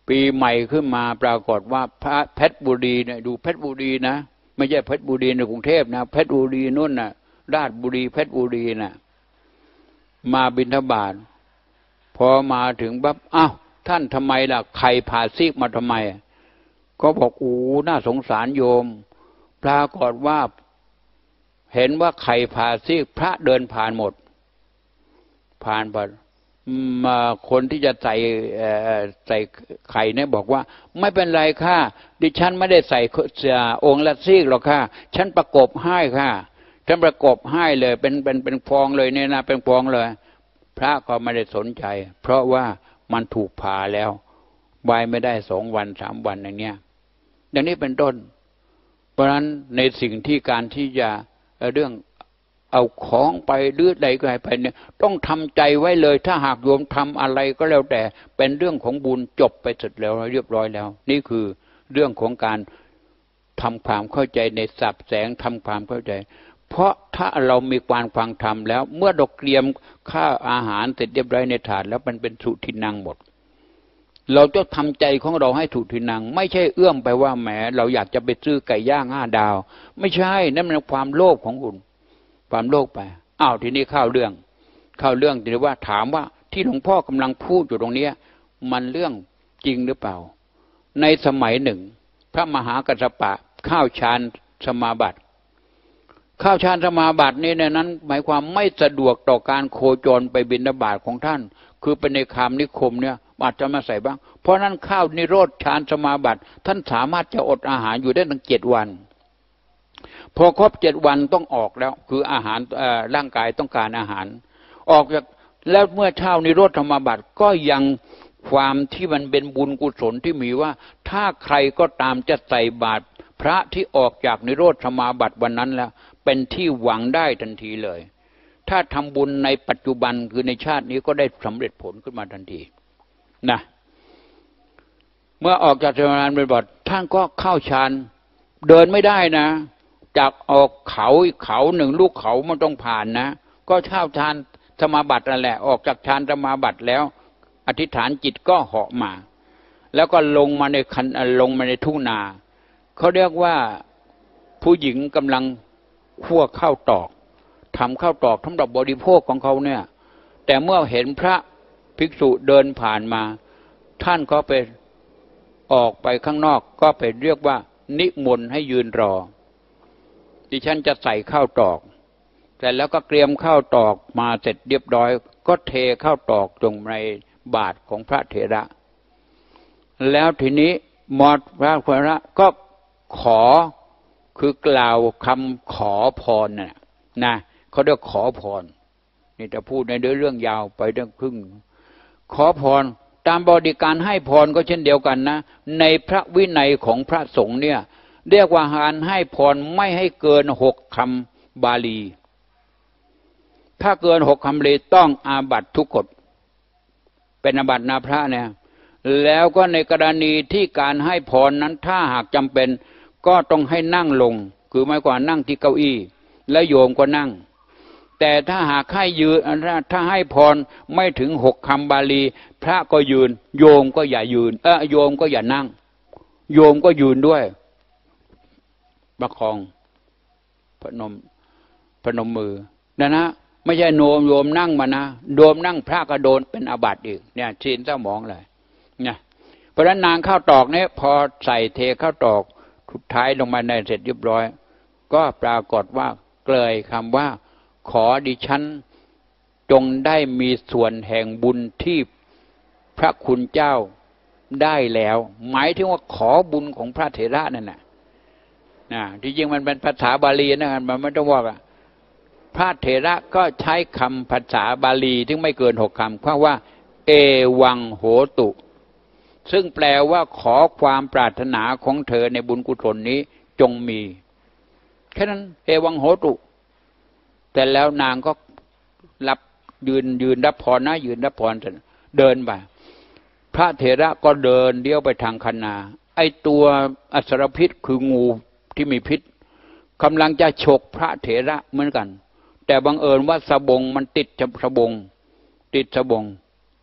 ปีใหม่ขึ้นมาปรากฏว่าพระเพชรบุรีเนี่ยดูเพชรบุรีนะไม่ใช่เพชรบุรีในกรุงเทพนะเพชรบุรีนู่นน่ะราชบุรีเพชรบุรีน่ะมาบิณฑบาตพอมาถึงปั๊บอ้าวท่านทำไมล่ะใครพาซีกมาทำไมก็บอกโอ้น่าสงสารโยมปรากฏว่าเห็นว่าใครพาซีกพระเดินผ่านหมดผ่านไปมาคนที่จะใส่ไข่เนี่ยบอกว่าไม่เป็นไรค่ะดิฉันไม่ได้ใส่องค์ละซีกหรอกค่ะฉันประกบให้ค่ะฉันประกบให้เลยเป็นฟองเลยเนี่ยนะเป็นฟองเลยพระก็ไม่ได้สนใจเพราะว่ามันถูกผ่าแล้วไว้ไม่ได้2 วัน3 วันอย่างเนี้ยอย่างนี้เป็นต้นเพราะฉะนั้นในสิ่งที่การที่จะเรื่องเอาของไปหรือใดก็ให้ไปเนี่ยต้องทำใจไว้เลยถ้าหากโยมทำอะไรก็แล้วแต่เป็นเรื่องของบุญจบไปเสร็จแล้วเรียบร้อยแล้วนี่คือเรื่องของการทำความเข้าใจในศัพท์แสงทำความเข้าใจเพราะถ้าเรามีการฟังธรรมแล้วเมื่อเราเตรียมข้าวอาหารเสร็จเรียบร้อยในถาดแล้วมันเป็นสุทินังหมดเราต้องทำใจของเราให้สุทินังไม่ใช่เอื้อมไปว่าแหมเราอยากจะไปซื้อไก่ย่าง5 ดาวไม่ใช่นั่นเป็นความโลภของคุณความโลภไปอ้าวทีนี้เข้าเรื่องทีนี้ว่าถามว่าที่หลวงพ่อกำลังพูดอยู่ตรงนี้มันเรื่องจริงหรือเปล่าในสมัยหนึ่งพระมหากัสสปะเข้าฌานสมาบัติเข้าฌานสมาบัตินี้ในนั้นหมายความไม่สะดวกต่อการโคจรไปบิณฑบาตของท่านคือเป็นในคามนิคมเนี่ยอาจจะมาใส่บ้างเพราะนั้นเข้านิโรธฌานสมาบัติท่านสามารถจะอดอาหารอยู่ได้ถึง7 วันพอครบ7 วันต้องออกแล้วคืออาหารร่างกายต้องการอาหารออกจากแล้วเมื่อเช้านิโรธสมาบัติก็ยังความที่มันเป็นบุญกุศลที่มีว่าถ้าใครก็ตามจะใส่บาตรพระที่ออกจากนิโรธสมาบัติวันนั้นแล้วเป็นที่หวังได้ทันทีเลยถ้าทำบุญในปัจจุบันคือในชาตินี้ก็ได้สำเร็จผลขึ้นมาทันทีนะเมื่อออกจากสมาบัติท่านก็เข้าฌานเดินไม่ได้นะจากออกเขาอีกเขาหนึ่งลูกเขามันต้องผ่านนะก็เข้าฌานสมาบัตินั่นแหละออกจากฌานสมาบัติแล้วอธิษฐานจิตก็เหาะมาแล้วก็ลงมาในทุ่งนาเขาเรียกว่าผู้หญิงกำลังคั่วข้าวตอกทำข้าวตอกสำหรับบริโภคของเขาเนี่ยแต่เมื่อเห็นพระภิกษุเดินผ่านมาท่านก็ไปออกไปข้างนอกก็ไปเรียกว่านิมนต์ให้ยืนรอดิฉันจะใส่ข้าวตอกแต่แล้วก็เตรียมข้าวตอกมาเสร็จเรียบร้อยก็เทข้าวตอกลงในบาตรของพระเถระแล้วทีนี้พระเถระก็ขอคือกล่าวคำขอพรนะเขาเรียกขอพรนี่จะพูดในเรื่องยาวไปเรื่องครึ่งขอพรตามบริการให้พรก็เช่นเดียวกันนะในพระวินัยของพระสงฆ์เนี่ยเรียกว่าการให้พรไม่ให้เกิน6 คำบาลีถ้าเกิน6 คำบาลีต้องอาบัติทุกกฎเป็นอาบัตินาพระเนี่ยแล้วก็ในกรณีที่การให้พรนั้นถ้าหากจำเป็นก็ต้องให้นั่งลงคือไม่กว่านั่งที่เก้าอี้และโยมก็นั่งแต่ถ้าหากให้ยืนถ้าให้พรไม่ถึง6 คำบาลีพระก็ยืนโยมก็อย่ายืนโยมก็อย่านั่งโยมก็ยืนด้วยประคองพนมมือนะไม่ใช่โยมนั่งมานะโยมนั่งพระก็โดนเป็นอาบัติอีกเนี่ยศีลเศร้าหมองเลยเนี่ยเพราะฉะนั้นนางข้าวตอกเนี่ยพอใส่เทข้าวตอกสุดท้ายลงมาในเสร็จเรียบร้อยก็ปรากฏว่าเกลยคำว่าขอดิฉันจงได้มีส่วนแห่งบุญที่พระคุณเจ้าได้แล้วหมายถึงว่าขอบุญของพระเถระนั่นน่ะที่จริงมันเป็นภาษาบาลีนะมันไม่ต้องว่าพระเถระก็ใช้คำภาษาบาลีที่ไม่เกิน6 คำเพราะว่าเอวังโหตุซึ่งแปลว่าขอความปรารถนาของเธอในบุญกุศลนี้จงมีแค่นั้นเอวังโหตุแต่แล้วนางก็รับยืนรับพรนะยืนรับพรเสร็จเดินไปพระเถระก็เดินเลี้ยวไปทางคันนาไอตัวอสรพิษคืองูที่มีพิษกำลังจะฉกพระเถระเหมือนกันแต่บังเอิญว่าสบงมันติดสบง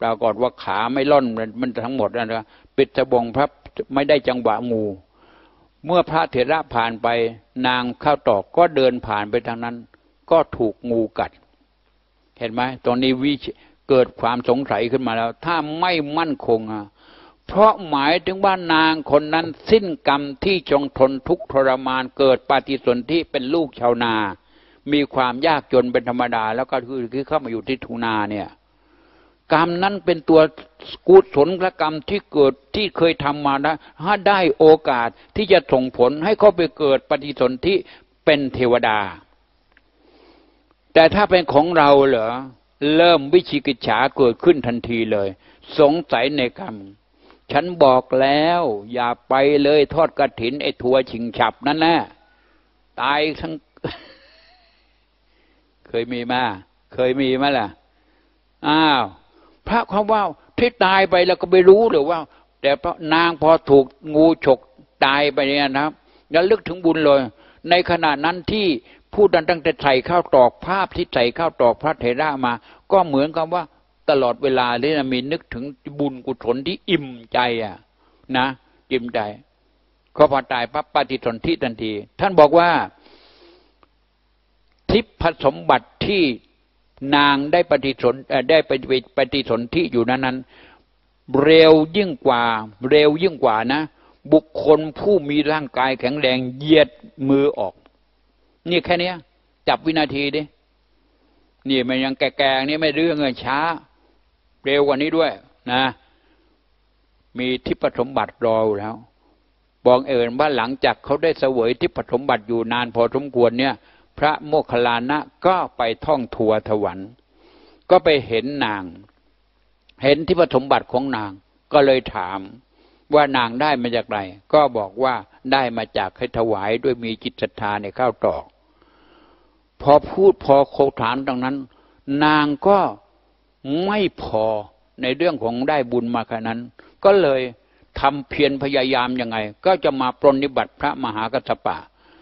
ปรากฏว่าขาไม่ล่อนมันทั้งหมดนะปิดสบงพระไม่ได้จังหวะงูเมื่อพระเถระผ่านไปนางข้าวตอกก็เดินผ่านไปทางนั้นก็ถูกงูกัดเห็นไหมตอนนี้เกิดความสงสัยขึ้นมาแล้วถ้าไม่มั่นคงเพราะหมายถึงว่านางคนนั้นสิ้นกรรมที่จงทนทุกข์ทรมานเกิดปฏิสนธิเป็นลูกชาวนามีความยากจนเป็นธรรมดาแล้วก็คือเข้ามาอยู่ที่ทุ่งนาเนี่ยกรรมนั้นเป็นตัวกุศลกรรมที่เกิดที่เคยทำมานะถ้าได้โอกาสที่จะส่งผลให้เขาไปเกิดปฏิสนธิเป็นเทวดาแต่ถ้าเป็นของเราเหรอเริ่มวิจิกิจฉาเกิดขึ้นทันทีเลยสงสัยในกรรมฉันบอกแล้วอย่าไปเลยทอดกฐินไอ้ทัวชิงฉับนั่นแหละตายทั้ง เคยมีมาล่ะอ้าวพระเขาว่าที่ตายไปแล้วก็ไม่รู้หรือว่าแต่พระนางพอถูกงูฉกตายไปเนี่ยนะแล้วลึกถึงบุญเลยในขณะนั้นที่ผู้นั้นตั้งแต่ใส่ข้าวตอกภาพที่ใส่ข้าวตอกพระเถระมาก็เหมือนกับว่าตลอดเวลาเลยนะมีนึกถึงบุญกุศลที่อิ่มใจนะอิ่มใจก็พอตายปั๊บปฏิสนธิทันทีท่านบอกว่าทิพสมบัติที่นางได้ปฏิสนธิอยู่นั้นเร็วยิ่งกว่านะบุคคลผู้มีร่างกายแข็งแรงเหยียดมือออกนี่แค่นี้จับวินาทีดินี่มันยังแก่ๆนี่ไม่เรื่องเงินช้าเร็วกว่านี้ด้วยนะมีทิพสมบัติรออยู่แล้วบอกว่าหลังจากเขาได้เสวยทิพสมบัติอยู่นานพอสมควรเนี่ยพระโมคคัลลานะก็ไปท่องทัวร์สวรรค์ก็ไปเห็นนางเห็นทิพสมบัติของนางก็เลยถามว่านางได้มาจากไหนก็บอกว่าได้มาจากให้ถวายด้วยมีจิตศรัทธาในข้าวตอกพอพูดพอโคถามดังนั้นนางก็ไม่พอในเรื่องของได้บุญมาขนาดนั้นก็เลยทำเพียรพยายามยังไงก็จะมาปรนนิบัติพระมหากัสสปะ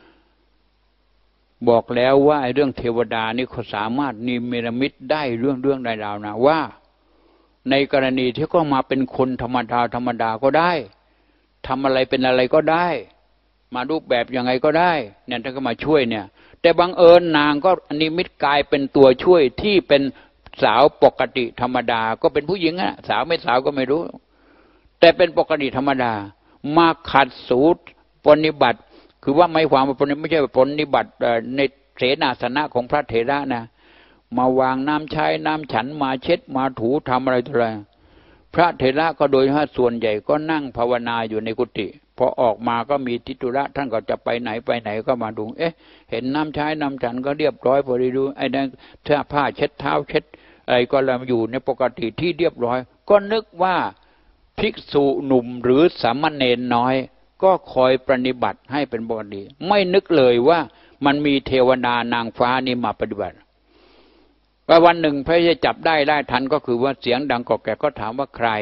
บอกแล้วว่าเรื่องเทวดานี่เขาสามารถนิมิตมิตได้เรื่องใดราวนะว่าในกรณีที่ก็มาเป็นคนธรรมดาก็ได้ทำอะไรเป็นอะไรก็ได้มารูปแบบยังไงก็ได้เนี่ยท่านก็มาช่วยเนี่ยแต่บังเอิญนางก็นิมิตกายเป็นตัวช่วยที่เป็นสาวปกติธรรมดาก็เป็นผู้หญิงสาวไม่สาวก็ไม่รู้แต่เป็นปกติธรรมดามาขัดสูตรปฏิบัติคือว่าไม่ความว่าไม่ใช่ปฏิบัติในเสนาสนะของพระเถระนะมาวางน้ำใช้น้ำฉันมาเช็ดมาถูทำอะไรต่ออะไรพระเถระก็โดยส่วนใหญ่ก็นั่งภาวนาอยู่ในกุฏิพอออกมาก็มีทิฏฐุระท่านก็จะไปไหนก็มาดูเห็นน้ำใช้น้ำฉันก็เรียบร้อยพอดีดูไอ้นั่นเสื้อผ้าเช็ดเท้าเช็ดอะไรก็เราอยู่ในปกติที่เรียบร้อยก็นึกว่าภิกษุหนุ่มหรือสามเณรน้อยก็คอยปฏิบัติให้เป็นปกติไม่นึกเลยว่ามันมีเทวดานางฟ้านี่มาปฏิบัติว่าวันหนึ่งพระจะจับได้ทันก็คือว่าเสียงดังกอกแก่ก็ถามว่าใคร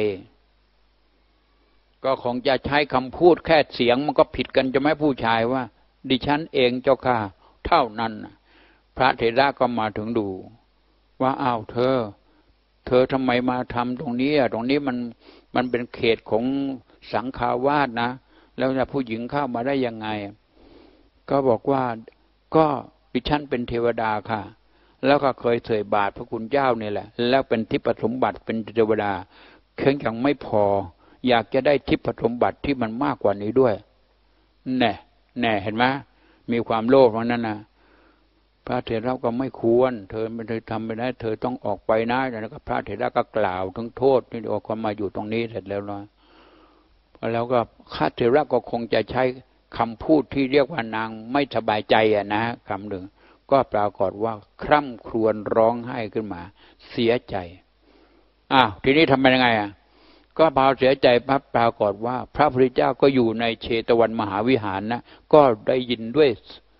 ก็คงจะใช้คำพูดแค่เสียงมันก็ผิดกันจะไม่ผู้ชายว่าดิฉันเองเจ้าค่ะเท่านั้นพระเถระก็มาถึงดูว่าอ้าวเธอทำไมมาทำตรงนี้ตรงนี้มันเป็นเขตของสังฆาวาสนะแล้วจะผู้หญิงเข้ามาได้ยังไงก็บอกว่าก็ดิฉันเป็นเทวดาค่ะแล้วก็เคยเสยบาตรพระคุณเจ้านี่แหละแล้วเป็นทิพสมบัติเป็นเทวดาเพียงยังไม่พออยากจะได้ทิพสมบัติที่มันมากกว่านี้ด้วยแน่เห็นไหมมีความโลภเพราะนั้นนะพระเถระก็ไม่ควรเธอไม่ได้ทำไปได้เธอต้องออกไปนะแล้วก็พระเถระก็กล่าวถึงโทษที่ออกมาอยู่ตรงนี้เสร็จแล้วนะแล้วก็พระเถระก็คงจะใช้คำพูดที่เรียกว่านางไม่สบายใจนะคำหนึ่งก็ปรากฏว่าคร่ำครวญร้องไห้ขึ้นมาเสียใจทีนี้ทำยังไงก็พอเสียใจปั๊บปรากฏว่าพระพุทธเจ้าก็อยู่ในเชตวันมหาวิหารนะก็ได้ยินด้วย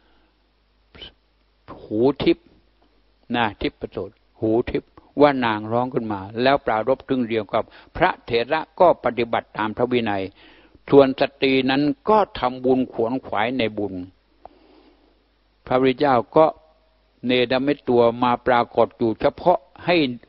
หูทิพย์ทิพย์ประสดหูทิพย์ว่านางร้องขึ้นมาแล้วปรารภถึงเรียงกับพระเถระก็ปฏิบัติตามพระวินัยส่วนสตรีนั้นก็ทำบุญขวนขวายในบุญพระพุทธเจ้าก็เนรมิตตัวมาปรากฏอยู่เฉพาะให้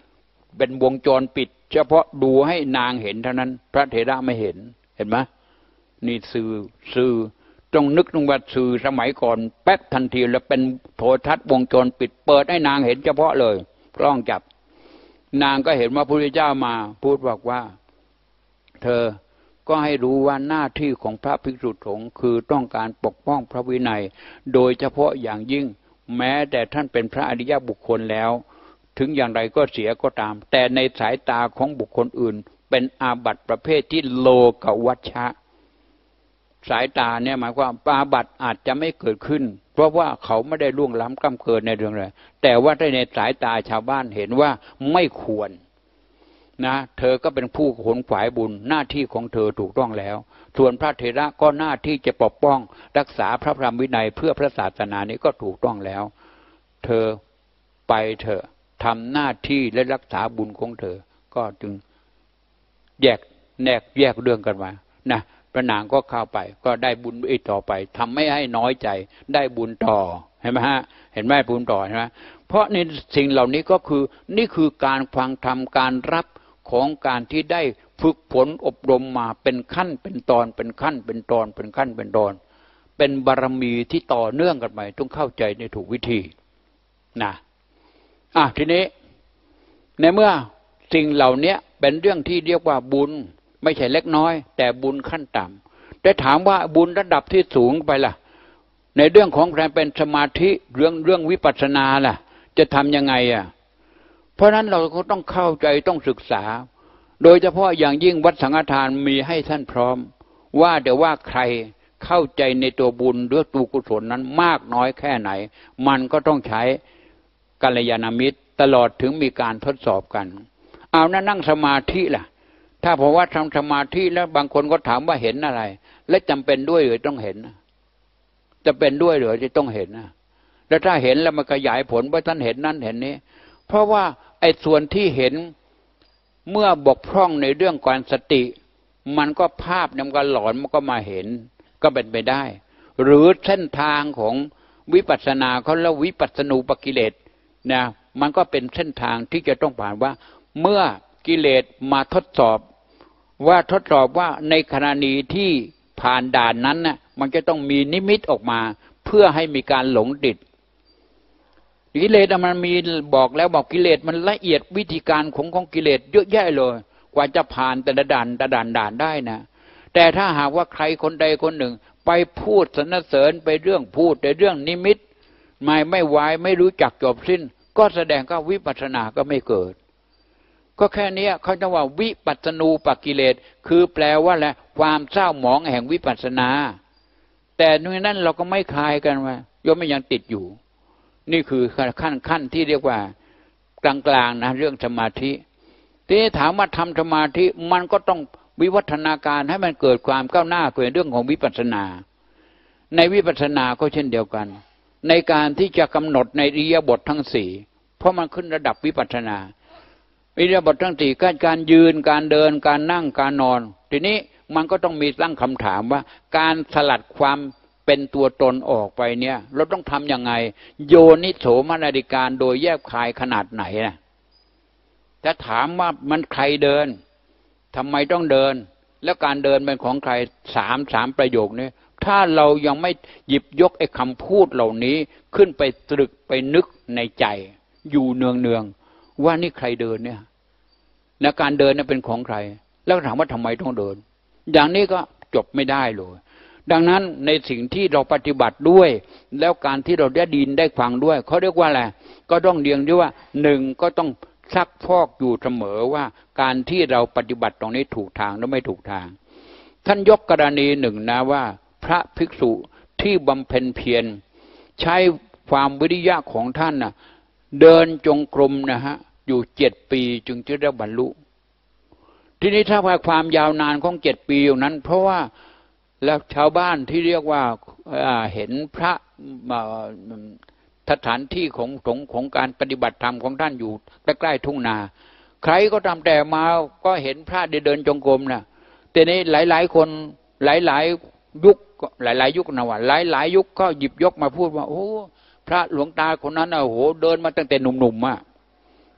เป็นวงจรปิดเฉพาะดูให้นางเห็นเท่านั้นพระเถระไม่เห็นเห็นไหมนี่สื่อต้องนึกถึงว่าสื่อสมัยก่อนแป๊บทันทีแล้วเป็นโทรทัศน์วงจรปิดเปิดให้นางเห็นเฉพาะเลยกล้องจับนางก็เห็นว่าพระพุทธเจ้ามาพูดบอกว่าเธอก็ให้รู้ว่าหน้าที่ของพระภิกษุสงฆ์คือต้องการปกป้องพระวินัยโดยเฉพาะอย่างยิ่งแม้แต่ท่านเป็นพระอริยบุคคลแล้วถึงอย่างไรก็เสียก็ตามแต่ในสายตาของบุคคลอื่นเป็นอาบัติประเภทที่โลกวัชชะสายตาเนี่ยหมายความอาบัติอาจจะไม่เกิดขึ้นเพราะว่าเขาไม่ได้ล่วงล้ำกล้ำเกินในเรื่องอะไรแต่ว่าในสายตาชาวบ้านเห็นว่าไม่ควรนะเธอก็เป็นผู้ขนขวายบุญหน้าที่ของเธอถูกต้องแล้วส่วนพระเถระก็หน้าที่จะปกป้องรักษาพระธรรมวินัยเพื่อพระศาสนานี้ก็ถูกต้องแล้วเธอไปเถอะทำหน้าที่และรักษาบุญของเธอก็จึงแยกเรื่องกันมานะพระนางก็เข้าไปก็ได้บุญอีกต่อไปทำไม่ให้น้อยใจได้บุญต่อเห็นไหมฮะเห็นไหมบุญต่อใช่ไหมเพราะในสิ่งเหล่านี้ก็คือนี่คือการฟังธรรมการรับของการที่ได้ฝึกฝนอบรมมาเป็นขั้นเป็นตอนเป็นขั้นเป็นตอนเป็นขั้นเป็นตอนเป็นบารมีที่ต่อเนื่องกันไปต้องเข้าใจในถูกวิธีนะทีนี้ในเมื่อสิ่งเหล่านี้เป็นเรื่องที่เรียกว่าบุญไม่ใช่เล็กน้อยแต่บุญขั้นต่ำแต่ถามว่าบุญระดับที่สูงไปล่ะในเรื่องของการเป็นสมาธิเรื่องวิปัสสนาล่ะจะทำยังไงเพราะนั้นเราก็ต้องเข้าใจต้องศึกษาโดยเฉพาะอย่างยิ่งวัดสังฆทานมีให้ท่านพร้อมว่าเดี๋ยวว่าใครเข้าใจในตัวบุญหรือตัวกุศลนั้นมากน้อยแค่ไหนมันก็ต้องใช้กัลยาณมิตรตลอดถึงมีการทดสอบกันเอานั่งสมาธิล่ะถ้าเพราะว่าทำสมาธิแล้วบางคนก็ถามว่าเห็นอะไรและจำเป็นด้วยหรือต้องเห็นจะเป็นด้วยหรือจะต้องเห็นแล้วถ้าเห็นแล้วมันขยายผลว่าท่านเห็นนั่นเห็นนี้เพราะว่าไอ้ส่วนที่เห็นเมื่อบกพร่องในเรื่องการสติมันก็ภาพนำกันหลอนมันก็มาเห็นก็เป็นไปได้หรือเส้นทางของวิปัสสนาเขาแล้ววิปัสสนูปกิเลสนะมันก็เป็นเส้นทางที่จะต้องผ่านว่าเมื่อกิเลสมาทดสอบว่าในขณะนี้ที่ผ่านด่านนั้นน่ะมันจะต้องมีนิมิตออกมาเพื่อให้มีการหลงติดกิเลสมันมีบอกแล้วบอกกิเลสมันละเอียดวิธีการของกิเลสเยอะแยะเลยกว่าจะผ่านแต่ละด่านได้นะแต่ถ้าหากว่าใครคนใดคนหนึ่งไปพูดสรรเสริญไปเรื่องพูดแต่เรื่องนิมิตไม่วายไม่รู้จักจบสิ้นก็แสดงว่าวิปัสสนาก็ไม่เกิดก็แค่นี้เขาจะว่าวิปัสสนูปกิเลสคือแปลว่าแหละความเศร้าหมองแห่งวิปัสสนาแต่ในนั้นเราก็ไม่คลายกันว่าโยมไม่ยังติดอยู่นี่คือขั้นที่เรียกว่ากลางๆนะเรื่องสมาธิทีนี้ถามว่าทำสมาธิมันก็ต้องวิวัฒนาการให้มันเกิดความก้าวหน้าเกิดเรื่องของวิปัสสนาในวิปัสสนาก็เช่นเดียวกันในการที่จะกำหนดในอิริยาบถทั้งสี่เพราะมันขึ้นระดับวิปัสสนาอิริยาบถทั้งสี่การยืนการเดินการนั่งการนอนทีนี้มันก็ต้องมีตั้งคำถามว่าการสลัดความเป็นตัวตนออกไปเนี่ยเราต้องทำยังไงโยนิโสมนสิการโดยแยบคายขนาดไหนนะถ้าถามว่ามันใครเดินทำไมต้องเดินแล้วการเดินเป็นของใครสามประโยคนี้ถ้าเรายังไม่หยิบยกไอ้คำพูดเหล่านี้ขึ้นไปตรึกไปนึกในใจอยู่เนืองว่านี่ใครเดินเนี่ยและการเดินนั้นเป็นของใครแล้วถามว่าทำไมต้องเดินอย่างนี้ก็จบไม่ได้เลยดังนั้นในสิ่งที่เราปฏิบัติด้วยแล้วการที่เราได้ดินได้ฟังด้วยเขาเรียกว่าอะไรก็ต้องเรียงด้วยว่าหนึ่งก็ต้องซักพอกอยู่เสมอว่าการที่เราปฏิบัติตรงนี้ถูกทางหรือไม่ถูกทางท่านยกกรณีหนึ่งนะว่าพระภิกษุที่บำเพ็ญเพียรใช้ความวิริยะของท่านนะเดินจงกรมนะฮะอยู่7 ปีจึงจะได้บรรลุทีนี้ถ้าว่าความยาวนานของ7 ปีอย่างนั้นเพราะว่าแล้วชาวบ้านที่เรียกว่าเห็นพระสถานที่ของการปฏิบัติธรรมของท่านอยู่ใกล้ๆทุ่งนาใครก็ตามแต่มาก็เห็นพระเดินจงกรมนะแต่นี้หลายๆคนหลายๆยุคหลายๆยุคนะว่าหลายๆยุคก็หยิบยกมาพูดว่าโอ้พระหลวงตาคนนั้นโอ้โหเดินมาตั้งแต่หนุ่มๆ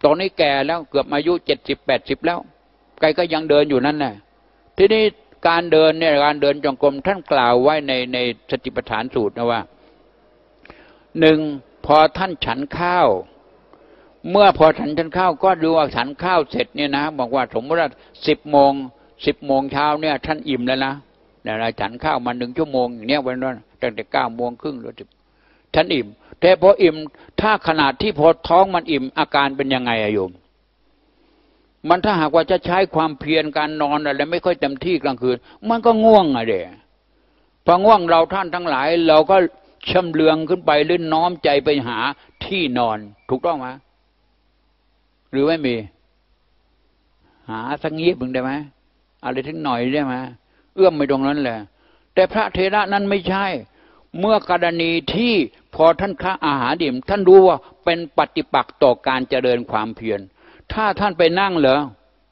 ตอนนี้แก่แล้วเกือบอายุ70-80แล้วแกก็ยังเดินอยู่นั่นแหละทีนี้การเดินเนี่ยการเดินจงกรมท่านกล่าวไว้ในสติปัฏฐานสูตรนะว่าหนึ่งพอท่านฉันข้าวเมื่อพอฉันข้าวก็ดูว่าฉันข้าวเสร็จเนี่ยนะบอกว่าสมมติว่า10 โมงเช้าเนี่ยท่านอิ่มแล้วนะเนี่ยนะฉันข้าวมา1 ชั่วโมงอย่างเนี้ยวันนั้นตั้งแต่9 โมงครึ่งหรือ10ท่านอิ่มแต่พออิ่มถ้าขนาดที่พอท้องมันอิ่มอาการเป็นยังไงอะโยมมันถ้าหากว่าจะใช้ความเพียรการนอนอะไรไม่ค่อยเต็มที่กลางคืนมันก็ง่วงอะเด้พอง่วงเราท่านทั้งหลายเราก็ชำเลืองขึ้นไปหรือน้อมใจไปหาที่นอนถูกต้องไหมหรือไม่มีหาสักงี้บึงได้ไหมอะไรถึงหน่อยได้ไหมเอื้อมไปตรงนั้นแหละแต่พระเถระนั้นไม่ใช่เมื่อกรณีที่พอท่านค้าอาหารดิ่มท่านรู้ว่าเป็นปฏิปักษ์ต่อการเจริญความเพียรถ้าท่านไปนั่งเหรอ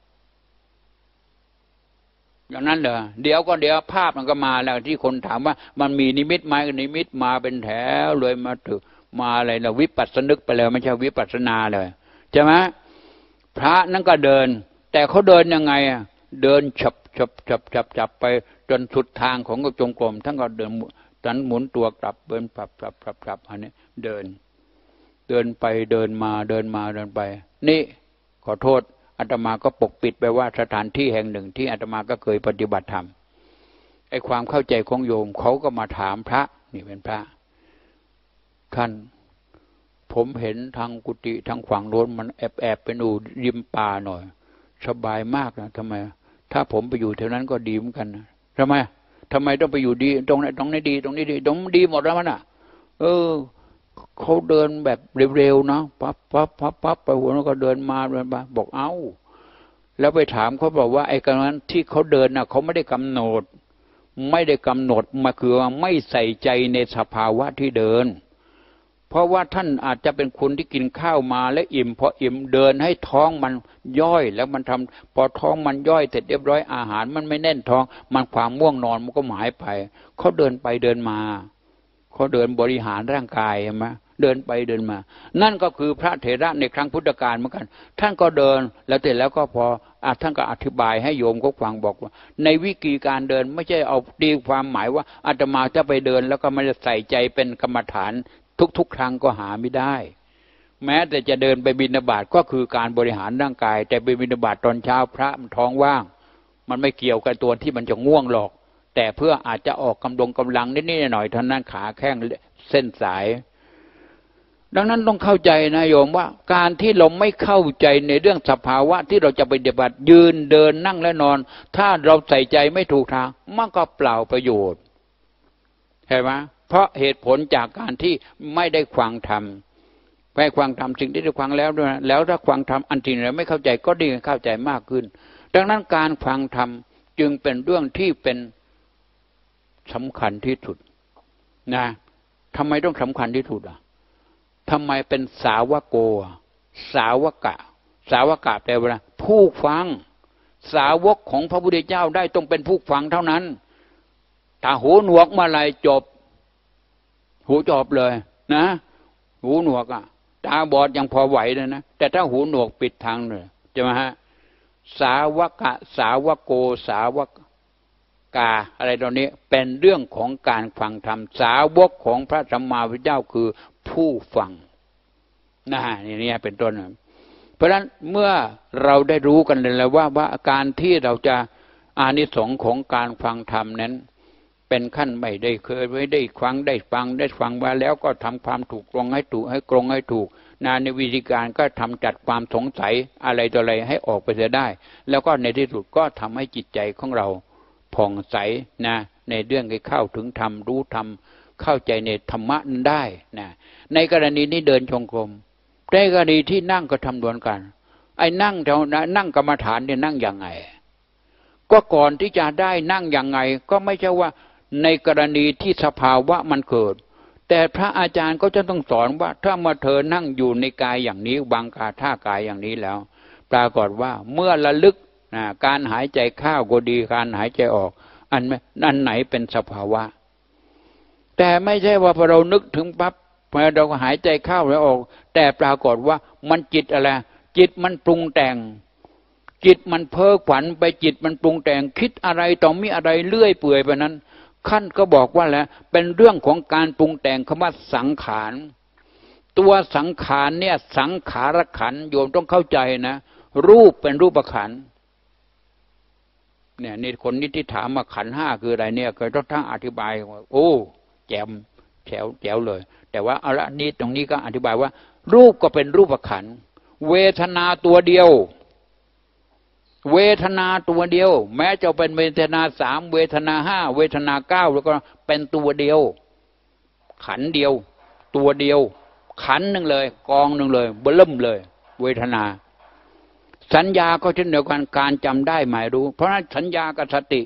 อย่างนั้นเหรอเดี๋ยวภาพมันก็มาแล้วที่คนถามว่ามันมีนิมิตไหมนิมิตมาเป็นแถวเลยมาถึงมาอะไรเราวิปัสสนึกไปเลยไม่ใช่วิปัสสนาเลยใช่ไหมพระนั่นก็เดินแต่เขาเดินยังไงอ่ะเดินฉับไปจนสุดทางของกจงกรมท่านก็เดินท่านหมุนตัวกลับเดินปรับอันนี้เดินไปเดินมาเดินไปนี่ขอโทษอาตมาก็ปกปิดไปว่าสถานที่แห่งหนึ่งที่อาตมาก็เคยปฏิบัติธรรมไอ้ความเข้าใจของโยมเขาก็มาถามพระนี่เป็นพระท่านผมเห็นทางกุฏิทางฝั่งโน้นมันแอบไปดูริมป่าหน่อยสบายมากนะทำไมถ้าผมไปอยู่แถวนั้นก็ดีเหมือนกันนะทำไมต้องไปอยู่ดีตรงนี้ดีตรงนี้ดีหมดแล้วมันอ่ะเขาเดินแบบเร็วๆนะปั๊บไปหัวแล้วก็เดินมาบอกเอ้าแล้วไปถามเขาบอกว่าไอ้การนั้นที่เขาเดินน่ะเขาไม่ได้กำหนดมาคือว่าไม่ใส่ใจในสภาวะที่เดินเพราะว่าท่านอาจจะเป็นคนที่กินข้าวมาและอิ่มพออิ่มเดินให้ท้องมันย่อยแล้วมันทำพอท้องมันย่อยเสร็จเรียบร้อยอาหารมันไม่แน่นท้องมันความง่วงนอนมันก็หายไปเขาเดินไปเดินมาเขาเดินบริหารร่างกายใช่ไหมเดินไปเดินมานั่นก็คือพระเถระในครั้งพุทธกาลเหมือนกันท่านก็เดินแล้วเสร็จแล้วก็พอท่านก็อธิบายให้โยมเขาฟังบอกว่าในวิธีการเดินไม่ใช่เอาตีความหมายว่าอาตมาจะไปเดินแล้วก็ไม่ได้ใส่ใจเป็นกรรมฐานทุกครั้งก็หาไม่ได้แม้แต่จะเดินไปบิณฑบาตก็คือการบริหารร่างกายแต่ไปบิณฑบาตตอนเช้าพระมันท้องว่างมันไม่เกี่ยวกับตัวที่มันจะง่วงหรอกแต่เพื่ออาจจะออกกำลังนิดๆหน่อยๆเท่านั้นขาแข้งเส้นสายดังนั้นต้องเข้าใจนะโยมว่าการที่เราไม่เข้าใจในเรื่องสภาวะที่เราจะปฏิบัติยืนเดินนั่งและนอนถ้าเราใส่ใจไม่ถูกทางมันก็เปล่าประโยชน์เห็นไหมเพราะเหตุผลจากการที่ไม่ได้ฟังธรรมไปฟังธรรมสิ่งที่ได้ฟังแล้วด้วยนะแล้วถ้าฟังธรรมอันที่เราไม่เข้าใจก็ดีเข้าใจมากขึ้นดังนั้นการฟังธรรมจึงเป็นเรื่องที่เป็นสำคัญที่สุดนะทำไมต้องสำคัญที่สุดอ่ะทำไมเป็นสาวโกสาวกะแปลว่าผู้ฟังสาวกของพระพุทธเจ้าได้ต้องเป็นผู้ฟังเท่านั้นถ้าหูหนวกมาลายจบหูจบเลยนะหูหนวกอ่ะตาบอดยังพอไหวเลยนะแต่ถ้าหูหนวกปิดทางเลยใช่ไหมฮะสาวโกสาวกาอะไรตอนนี้เป็นเรื่องของการฟังธรรมสาวกของพระสัมมาสัมพุทธเจ้าคือผู้ฟังนะนี่เป็นต้นเพราะฉะนั้นเมื่อเราได้รู้กันแล้วว่าการที่เราจะอานิสงส์ของการฟังธรรมนั้นเป็นขั้นไม่ได้เคยไม่ได้ฟังมาแล้วก็ทำความถูกตรงให้ถูกให้ตรงให้ถูกในวิธีการก็ทำจัดความสงสัยอะไรต่ออะไรให้ออกไปเสียได้แล้วก็ในที่สุดก็ทำให้จิตใจของเราผ่องใสนะในเรื่องที่เข้าถึงธรรมรู้ธรรมเข้าใจในธรรมะนั้นได้นะในกรณีนี้เดินจงกรมในกรณีที่นั่งก็ทำดวนกันไอ้นั่งนั่งกรรมฐานเนี่ยนั่งยังไงก็ก่อนที่จะได้นั่งยังไงก็ไม่ใช่ว่าในกรณีที่สภาวะมันเกิดแต่พระอาจารย์ก็จะต้องสอนว่าถ้ามาเธอนั่งอยู่ในกายอย่างนี้วางท่ากายอย่างนี้แล้วปรากฏว่าเมื่อระลึกการหายใจเข้าก็ดีการหายใจออกอันไหนเป็นสภาวะแต่ไม่ใช่ว่าพอเรานึกถึงปั๊บเราหายใจเข้าแล้วออกแต่ปรากฏว่ามันจิตอะไรจิตมันปรุงแต่งจิตมันเพ้อฝันไปจิตมันปรุงแต่งคิดอะไรต่อมีอะไรเลื่อยเปื่อยไปนั้นขั้นก็บอกว่าแล้วเป็นเรื่องของการปรุงแต่งคำว่าสังขารตัวสังขารเนี่ยสังขารขันธ์โยมต้องเข้าใจนะรูปเป็นรูปขันธ์เนี่ยนี่คนนี้ที่ถามมาขันธ์ห้าคืออะไรเนี่ยเคยต้องทั้งอธิบายว่าโอ้แจ๋วแจ๋วเลยแต่ว่าเอาละนี่ตรงนี้ก็อธิบายว่ารูปก็เป็นรูปขันธ์เวทนาตัวเดียวเวทนาตัวเดียวแม้จะเป็นเวทนาสามเวทนาห้าเวทนาเก้าแล้วก็เป็นตัวเดียวขันธ์เดียวตัวเดียวขันธ์หนึ่งเลยกองหนึ่งเลยเบิ่มเลยเวทนาสัญญาก็เช่นเดียวกันการจำได้หมายรู้เพราะฉะนั้นสัญญากับสติ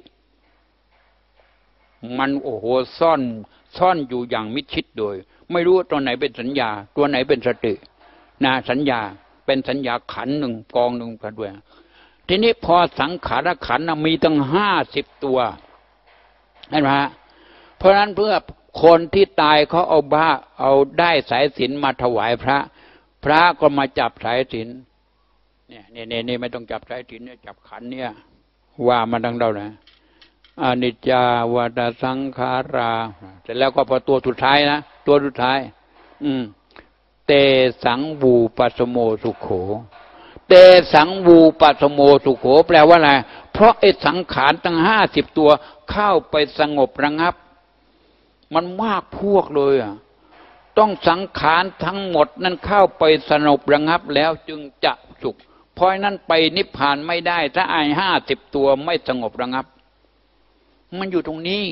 มันโอ้โหซ่อนอยู่อย่างมิดชิดโดยไม่รู้ตัวไหนเป็นสัญญาตัวไหนเป็นสตินะสัญญาเป็นสัญญาขันธ์หนึ่งกองหนึ่งกันด้วยทีนี้พอสังขารขันธ์มีตั้ง50 ตัวเห็นไหมฮะเพราะฉะนั้นเพื่อคนที่ตายเขาเอาได้สายศีลมาถวายพระก็มาจับสายศีลเนี่ยไม่ต้องจับสายศีลเนี่ยจับขันเนี่ยว่ามาดังเรานะอนิจจาวัฏสังขาราเสร็จแล้วก็พอตัวสุดท้ายนะตัวสุดท้ายเตสังวูปัสโมสุโขเตสังวูปัสโมสุโขแปลว่าอะไรเพราะไอ้สังขารตั้ง50 ตัวเข้าไปสงบระงับมันมากพวกเลยต้องสังขารทั้งหมดนั้นเข้าไปสงบระงับแล้วจึงจะสุขเพราะนั้นไปนิพพานไม่ได้ถ้าไอ้50 ตัวไม่สงบระงับมันอยู่ตรงนี้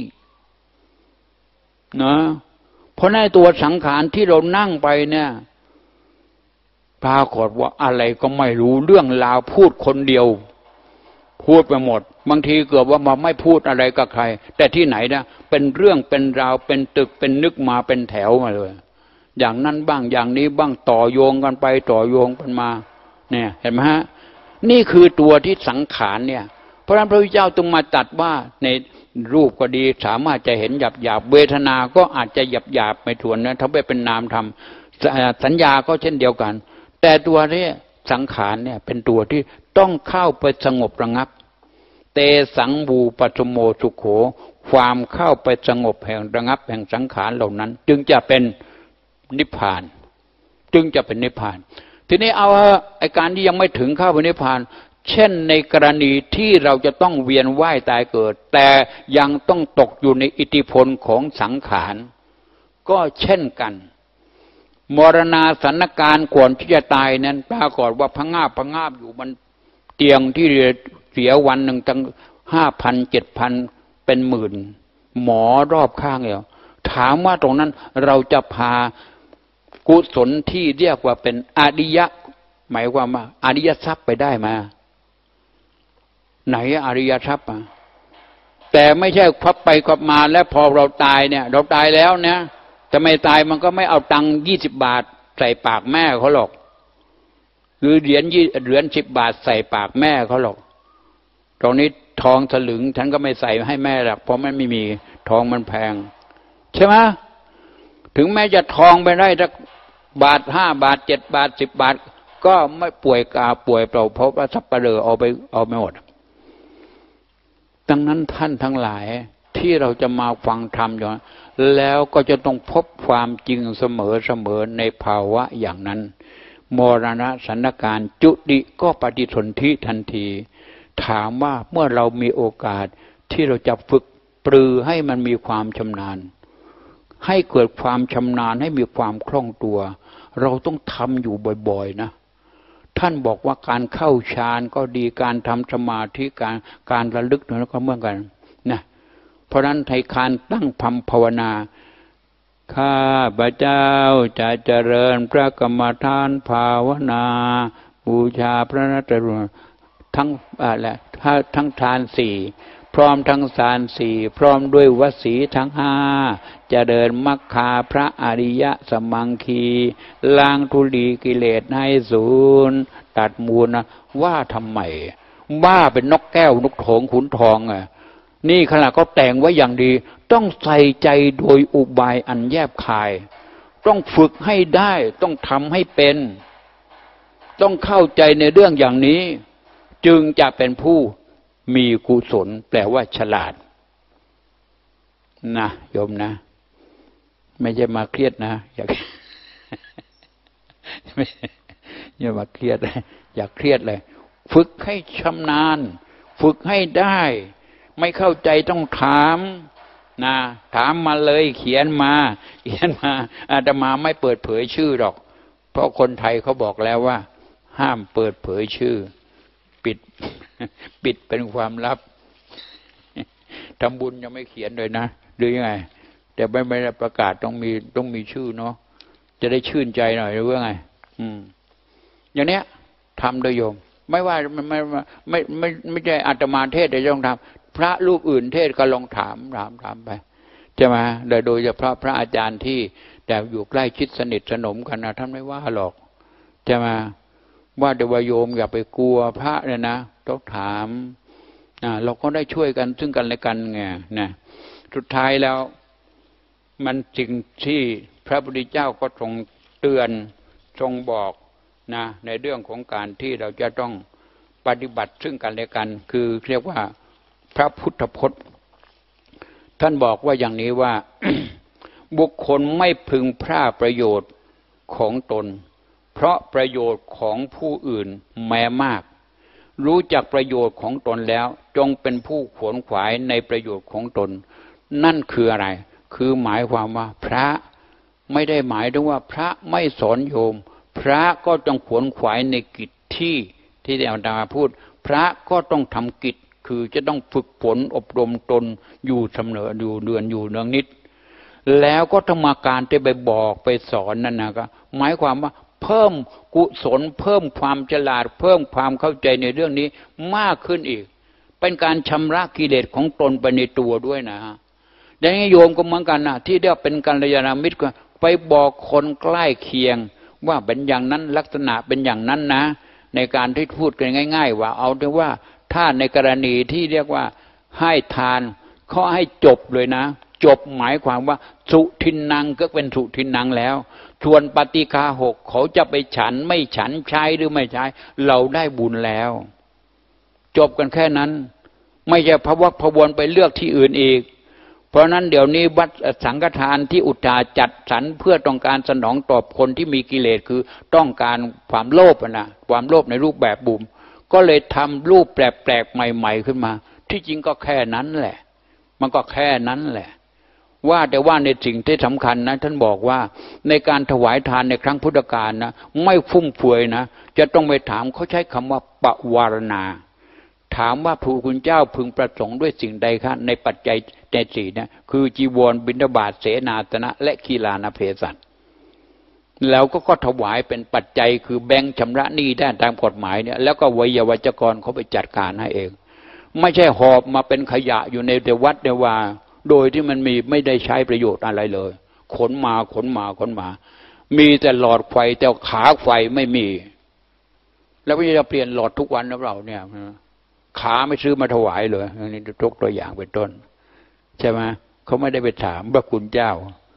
นะเพราะในตัวสังขารที่เรานั่งไปเนี่ยปรากฏว่าอะไรก็ไม่รู้เรื่องราวพูดคนเดียวพูดไปหมดบางทีเกือบว่ามาไม่พูดอะไรกับใครแต่ที่ไหนนะเป็นเรื่องเป็นราวเป็นตึกเป็นนึกมาเป็นแถวมาเลยอย่างนั้นบ้างอย่างนี้บ้างต่อโยงกันไปต่อโยงกันมาเนี่ยเห็นไหมฮะนี่คือตัวที่สังขารเนี่ยเพราะฉะนั้นพระพุทธเจ้าต้องมาตัดว่าในรูปก็ดีสามารถจะเห็นหยาบเวทนาก็อาจจะหยาบไม่ถ่วนนะถ้าไม่เป็นนามธรรมสัญญาก็เช่นเดียวกันแต่ตัวนี้สังขารเนี่ยเป็นตัวที่ต้องเข้าไปสงบระงับเตสังวูปัสโมสุโขความเข้าไปสงบแห่งระงับแห่งสังขารเหล่านั้นจึงจะเป็นนิพพานจึงจะเป็นนิพพานทีนี้เอาไอ้การที่ยังไม่ถึงเข้าไปนิพพานเช่นในกรณีที่เราจะต้องเวียนว่ายตายเกิดแต่ยังต้องตกอยู่ในอิทธิพลของสังขารก็เช่นกันมรณาสถการก่อนที่จะตายนั้นปรากฏว่าพะงาบอยู่มันเตียงที่เสียวันหนึ่งตั้ง5,000 7,000เป็นหมื่นหมอรอบข้างเนี่ยถามว่าตรงนั้นเราจะพากุศลที่เรียกว่าเป็นอริยะหมายความว่าอริยทรัพย์ไปได้มาไหนอริยทรัพย์แต่ไม่ใช่พับไปกลับมาแล้วพอเราตายเนี่ยเราตายแล้วเนี่ยจะไม่ตายมันก็ไม่เอาตังค์20 บาทใส่ปากแม่เขาหรอกหรือเหรียญ10 บาทใส่ปากแม่เขาหรอกตรงนี้ทองสลึงฉันก็ไม่ใส่ให้แม่หรอกเพราะมันไม่มีทองมันแพงใช่ไหมถึงแม้จะทองไปได้สักบาท5 บาท7 บาท10 บาทก็ไม่ป่วยป่วยเปล่าเพราะว่าสับปะเลอเอาไม่หมดดังนั้นท่านทั้งหลายที่เราจะมาฟังธรรมอยู่แล้วก็จะต้องพบความจริงเสมอในภาวะอย่างนั้นมรณะสันการจุติก็ปฏิสนธิทันทีถามว่าเมื่อเรามีโอกาสที่เราจะฝึกปรือให้มันมีความชำนาญให้เกิดความชำนาญให้มีความคล่องตัวเราต้องทำอยู่บ่อยๆนะท่านบอกว่าการเข้าฌานก็ดีการทำสมาธิการระลึกนั่นก็เหมือนกันนะเพราะนั้นในการตั้งภาวนาข้าพเจ้าจะเจริญพระกรรมฐานภาวนาบูชาพระรัตนตรัยทั้งทาน4พร้อมทั้งฌาน4พร้อมด้วยวสีทั้ง5เจริญมรรคาพระอริยสมังคีล้างทุลีกิเลสให้สูญตัดมูลนะว่าทำไมว่าเป็นนกแก้วนกโถงขุนทองนี่ขณะเขาแต่งไว้อย่างดีต้องใส่ใจโดยอุบายอันแยบคายต้องฝึกให้ได้ต้องทำให้เป็นต้องเข้าใจในเรื่องอย่างนี้ จึงจะเป็นผู้มีกุศลแปลว่าฉลาดนะโยมนะไม่ใช่มาเครียดนะอย่ามาเครียดอย่าเครียดเลยฝึกให้ชำนาญฝึกให้ได้ไม่เข้าใจต้องถามนะถามมาเลยเขียนมาอาตมาไม่เปิดเผยชื่อหรอกเพราะคนไทยเขาบอกแล้วว่าห้ามเปิดเผยชื่อปิดเป็นความลับทำบุญยังไม่เขียนเลยนะหรือยังไงแต่ไม่ได้ประกาศต้องมีชื่อเนาะจะได้ชื่นใจหน่อยหรือว่าไงอย่างเนี้ยทำโดยโยมไม่ว่าไม่ใช่อาตมาเทศแต่ต้องทำพระรูปอื่นเทศก็ลองถามไปใช่ไหมโดยเฉพาะพระอาจารย์ที่แต่อยู่ใกล้ชิดสนิทสนมกันนะท่านไม่ว่าหรอกใช่ไหมว่าแต่ว่าโยมอย่าไปกลัวพระเลยนะต้องถามเราก็ได้ช่วยกันซึ่งกันและกันไงนะสุดท้ายแล้วมันสิ่งที่พระพุทธเจ้าก็ทรงเตือนทรงบอกนะในเรื่องของการที่เราจะต้องปฏิบัติซึ่งกันและกันคือเรียกว่าพระพุทธพจน์ท่านบอกว่าอย่างนี้ว่า บุคคลไม่พึงพร่าประโยชน์ของตนเพราะประโยชน์ของผู้อื่นแม้มากรู้จักประโยชน์ของตนแล้วจงเป็นผู้ขวนขวายในประโยชน์ของตนนั่นคืออะไรคือหมายความว่าพระไม่ได้หมายถึงว่าพระไม่สอนโยมพระก็ต้องขวนขวายในกิจที่อาจารย์พูดพระก็ต้องทำกิจคือจะต้องฝึกฝนอบรมตนอยู่เสมออยู่เดือนอยู่เนืองนิดแล้วก็ต้องมาการที่ไปบอกไปสอนนั่นนะก็หมายความว่าเพิ่มกุศลเพิ่มความฉลาดเพิ่มความเข้าใจในเรื่องนี้มากขึ้นอีกเป็นการชำระกิเลสของตนไปในตัวด้วยนะฮะดังนั้นโยมก็เหมือนกันนะที่เรียกเป็นกัลยาณมิตรก็ไปบอกคนใกล้เคียงว่าเป็นอย่างนั้นลักษณะเป็นอย่างนั้นนะในการที่พูดกันง่ายๆว่าเอาแต่ว่าถ้าในกรณีที่เรียกว่าให้ทานเขาให้จบเลยนะจบหมายความว่าสุทินนังก็เป็นสุทินนังแล้วส่วนปฏิฆาหกเขาจะไปฉันไม่ฉันใช้หรือไม่ใช้เราได้บุญแล้วจบกันแค่นั้นไม่ใช่พะวักพะวนไปเลือกที่อื่นอีกเพราะนั้นเดี๋ยวนี้วัดสังฆทานที่อุตตาจัดสรรเพื่อต้องการสนองตอบคนที่มีกิเลสคือต้องการความโลภนะความโลภในรูปแบบบุญก็เลยทำรูปแปลกๆใหม่ๆขึ้นมาที่จริงก็แค่นั้นแหละมันก็แค่นั้นแหละว่าแต่ว่าในสิ่งที่สำคัญนะท่านบอกว่าในการถวายทานในครั้งพุทธกาลนะไม่ฟุ่มเฟือยนะจะต้องไปถามเขาใช้คำว่าปวารณาถามว่าพระคุณเจ้าพึงประสงค์ด้วยสิ่งใดคะในปัจจัยในสี่นะคือจีวรบิณฑบาตเสนาสนะและกีฬานาเพศัตแล้วก็ถวายเป็นปัจจัยคือแบ่งชำระหนี้ได้ตามกฎหมายเนี่ยแล้วก็วิยาวัจกรเขาไปจัดการให้เองไม่ใช่หอบมาเป็นขยะอยู่ในวัดในว่าโดยที่มันไม่ได้ใช้ประโยชน์อะไรเลยขนมามีแต่หลอดไฟแต่ขาไฟไม่มีแล้วก็จะเปลี่ยนหลอดทุกวันนะเราเนี่ยขาไม่ซื้อมาถวายเลยนี่ยกตัวอย่างเป็นต้นใช่ไหมเขาไม่ได้ไปถามพระคุณเจ้า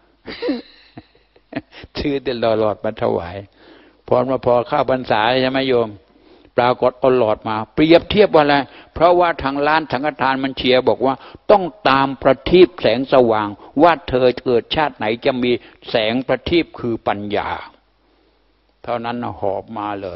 ซื้อแต่หลอดมาถวายพอเข้าพรรษาใช่ไหมโยมปรากฏเอาหลอดมาเปรียบเทียบว่าอะไรเพราะว่าทางร้านสังฆทานมันเชียร์บอกว่าต้องตามประทีปแสงสว่างว่าเธอเกิดชาติไหนจะมีแสงประทีปคือปัญญาเท่านั้นหอบมาเลย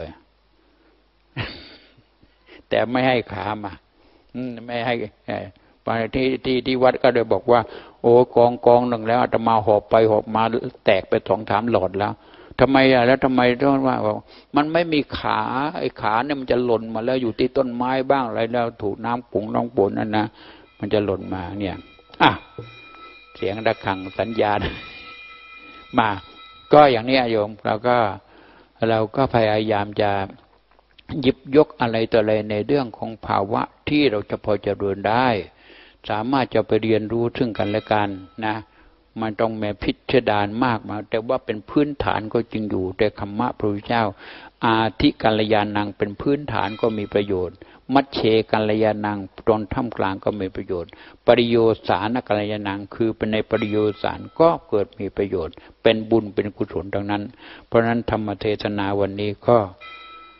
แต่ไม่ให้ขามาไม่ให้ไปที่วัดก็เลยบอกว่าโอ้กองหนึ่งแล้วอาตมาหอบไปหอบมาแตกไป2-3 หลอดแล้วทำไมแล้วทำไมต้องว่ามันไม่มีขาไอ้ขาเนี่ยมันจะหล่นมาแล้วอยู่ที่ต้นไม้บ้างอะไรแล้วถูกน้ำปุ๋งน้องปนนั่นนะมันจะหล่นมาเนี่ยเสียงระฆังสัญญาณมาก็อย่างนี้โยมเราก็พยายามจะหยิบยกอะไรต่ออะไรในเรื่องของภาวะที่เราจะพอจะเรียนได้สามารถจะไปเรียนรู้ซึ่งกันและกันนะมันต้องแม้พิจารณามากมาแต่ว่าเป็นพื้นฐานก็จริงอยู่แต่ธรรมะพระพุทธเจ้าอาทิกัลยาณังเป็นพื้นฐานก็มีประโยชน์มัชเชกัลยาณังตอนท่ามกลางก็มีประโยชน์ปริโยสานกัลยาณังคือเป็นในปริโยสารก็เกิดมีประโยชน์เป็นบุญเป็นกุศลดังนั้นเพราะนั้นธรรมเทศนาวันนี้ก็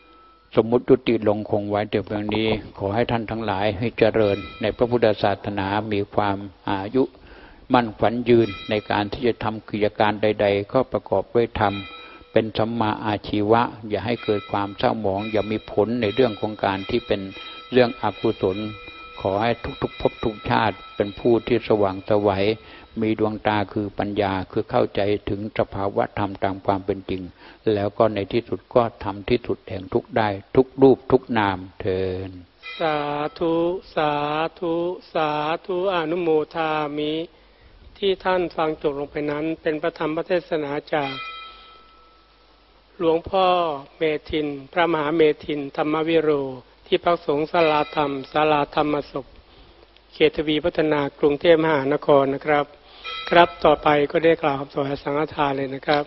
สมมุติยุติลงคงไว้แต่เพียงนี้ขอให้ท่านทั้งหลายให้เจริญในพระพุทธศาสนามีความอายุมั่นขวัญยืนในการที่จะทำกิจการใดๆก็ประกอบด้วยธรรมเป็นสัมมาอาชีวะอย่าให้เกิดความเศร้าหมองอย่ามีผลในเรื่องของการที่เป็นเรื่องอกุศลขอให้ทุกๆภพทุกชาติเป็นผู้ที่สว่างไสวมีดวงตาคือปัญญาคือเข้าใจถึงสภาวะธรรมตามความเป็นจริงแล้วก็ในที่สุดก็ทำที่สุดแห่งทุกได้ทุกรูปทุกนามเถิดสาธุสาธุสาธุอนุโมทามิที่ท่านฟังจบลงไปนั้นเป็นพระธรรมเทศนาจากหลวงพ่อเมธินพระมหาเมธินธรรมวิโรที่พักสงฆ์ศาลาธรรมศาลาธรรมศพเขตทวีพัฒนากรุงเทพมหานครนะครับครับต่อไปก็ได้กล่าวคำสอนสังฆทานเลยนะครับ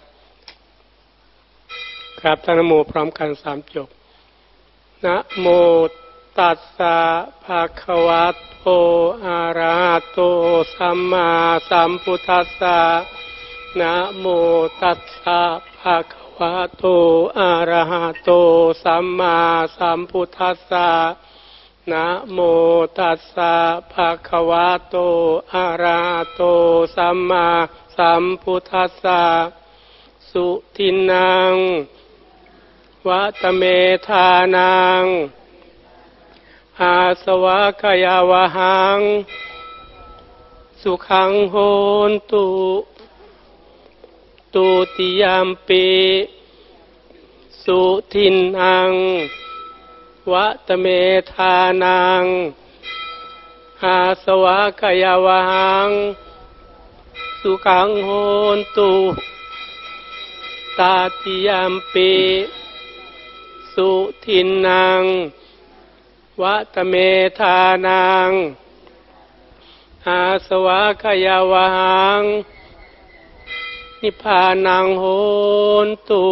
ครับตั้งนะโมพร้อมกัน3 จบนะโมตัสสะภะคะวะโตอะระหะโตสัมมาสัมพุทธัสสะนะโมตัสสะภะคะวะโตอะระหะโตสัมมาสัมพุทธัสสะนะโมตัสสะภะคะวะโตอะระหะโตสัมมาสัมพุทธัสสะสุทินังวัตเมธานังอาสวะขยาวหังสุขังโหนตุตุติยามปิสุทินังวัตเมธานังอาสวะขยาวหังสุขังโหนตุตาติยามปิสุทินังวัตเมธานังอาสวะขยาวหังนิพพานังโหนตุ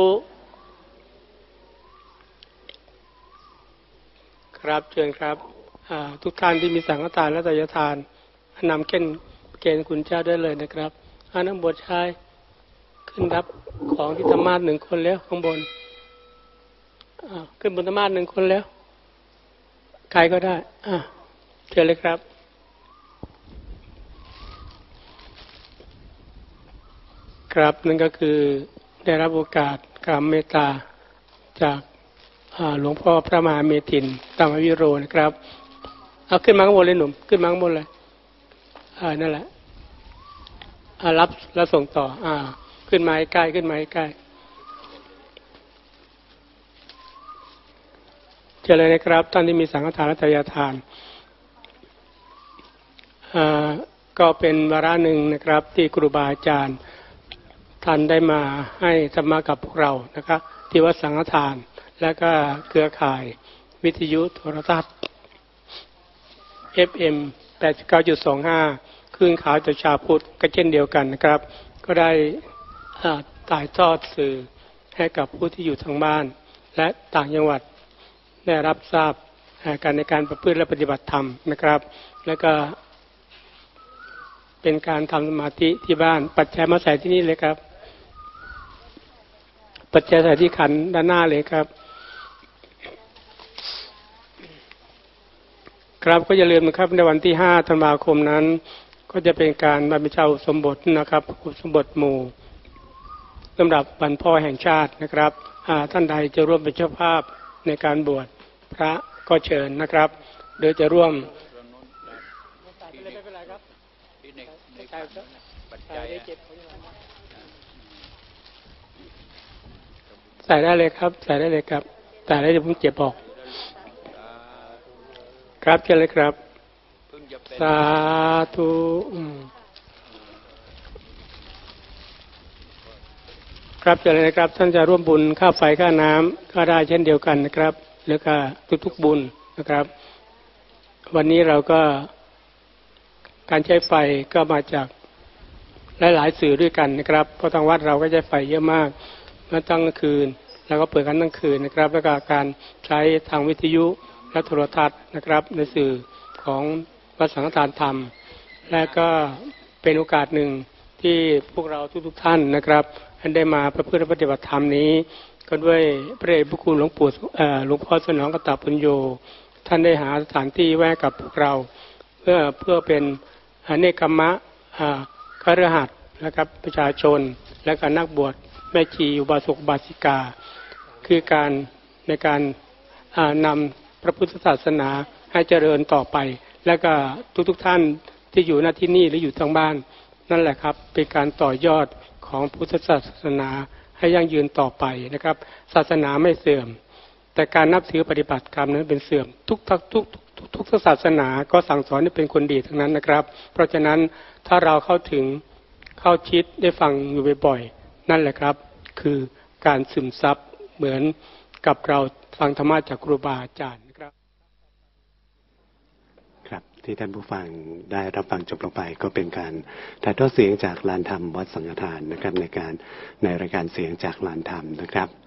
ครับเชิญครับทุกท่านที่มีสังฆทานและทายทานนำเกณฑ์คุณเจ้าได้เลยนะครับน้ำบทชายขึ้นรับของที่ธรรมาส1 คนแล้วข้างบนขึ้นบนธรรมาส1 คนแล้วใครก็ได้เชิญเลยครับครับนั่นก็คือได้รับโอกาสกราบเมตตาจากหลวงพ่อพระมหาเมธินธรรมวิโรนะครับเอาขึ้นมาข้างบนเลยหนุ่มขึ้นมาข้างบนเลยนั่นแหละรับแล้วส่งต่อขึ้นมาใกล้ขึ้นมาใกล้เจริญนะครับท่านที่มีสังฆทานและทายทานก็เป็นวาระหนึ่งนะครับที่ครูบาอาจารย์ท่านได้มาให้ธรรมะกับพวกเรานะครับที่วัดสังฆทานและก็เครือข่ายวิทยุโทรทัศน์ FM 89.25 คลื่นข่าวจากชาวพุทธก็เช่นเดียวกันนะครับก็ได้ถ่ายทอดสื่อให้กับผู้ที่อยู่ทางบ้านและต่างจังหวัดได้รับทราบการในการประพฤติและปฏิบัติธรรมนะครับแล้วก็เป็นการทำสมาธิที่บ้านปัจจัยมาใส่ที่นี่เลยครับปัจจัยใส่ที่ขันด้านหน้าเลยครับครับก็อย่าลืมนะครับในวันที่5 ธันวาคมนั้นก็จะเป็นการบรรพชาอุปสมบทนะครับอุปสมบทหมู่สำหรับวันพ่อแห่งชาตินะครับท่านใดจะร่วมเป็นเจ้าภาพในการบวชพระก็เชิญนะครับโดยจะร่วมใส่ได้เลยครับใส่ได้เลยครับใส่ได้จะเพิ่งเจ็บออกครับเชิญเลยครับสาธุครับเชิญเลยนะครับท่านจะร่วมบุญค่าไฟค่าน้ำก็ได้เช่นเดียวกันนะครับแล้วก็ทุกๆบุญนะครับวันนี้เราก็การใช้ไฟก็มาจากหลายๆสื่อด้วยกันนะครับเพราะทางวัดเราก็ใช้ไฟเยอะมากมาตั้งคืนแล้วก็เปิดกันทั้งคืนนะครับแล้วก็การใช้ทางวิทยุและโทรทัศน์นะครับในสื่อของวัดสังฆทานธรรมและก็เป็นโอกาสหนึ่งที่พวกเราทุกท่านนะครับได้มาประพฤติปฏิบัติธรรมนี้ก็ด้วยพระเดชพระคุณหลวงพ่อสนองกตปุญโญท่านได้หาสถานที่ไว้กับพวกเราเพื่อเป็นเนกขัมมะคฤหัสถ์นะครับประชาชนและการนักบวชแม่ชีอุบาสกอุบาสิกาคือการในการนำพระพุทธศาสนาให้เจริญต่อไปและก็ทุกท่านที่อยู่ณที่นี่หรืออยู่ทางบ้านนั่นแหละครับเป็นการต่อยอดของพุทธศาสนาให้ยั่งยืนต่อไปนะครับศาสนาไม่เสื่อมแต่การนับถือปฏิบัติกรรมนั้นเป็นเสื่อมทุกศาสนาก็สั่งสอนให้เป็นคนดีทั้งนั้นนะครับเพราะฉะนั้นถ้าเราเข้าถึงเข้าชิดได้ฟังอยู่บ่อยๆนั่นแหละครับคือการซึมซับเหมือนกับเราฟังธรรมะจากครูบาอาจารย์นะครับครับที่ท่านผู้ฟังได้รับฟังจบลงไปก็เป็นการถ่ายทอดเสียงจากลานธรรมวัดสังฆทานนะครับในรายการเสียงจากลานธรรมนะครับ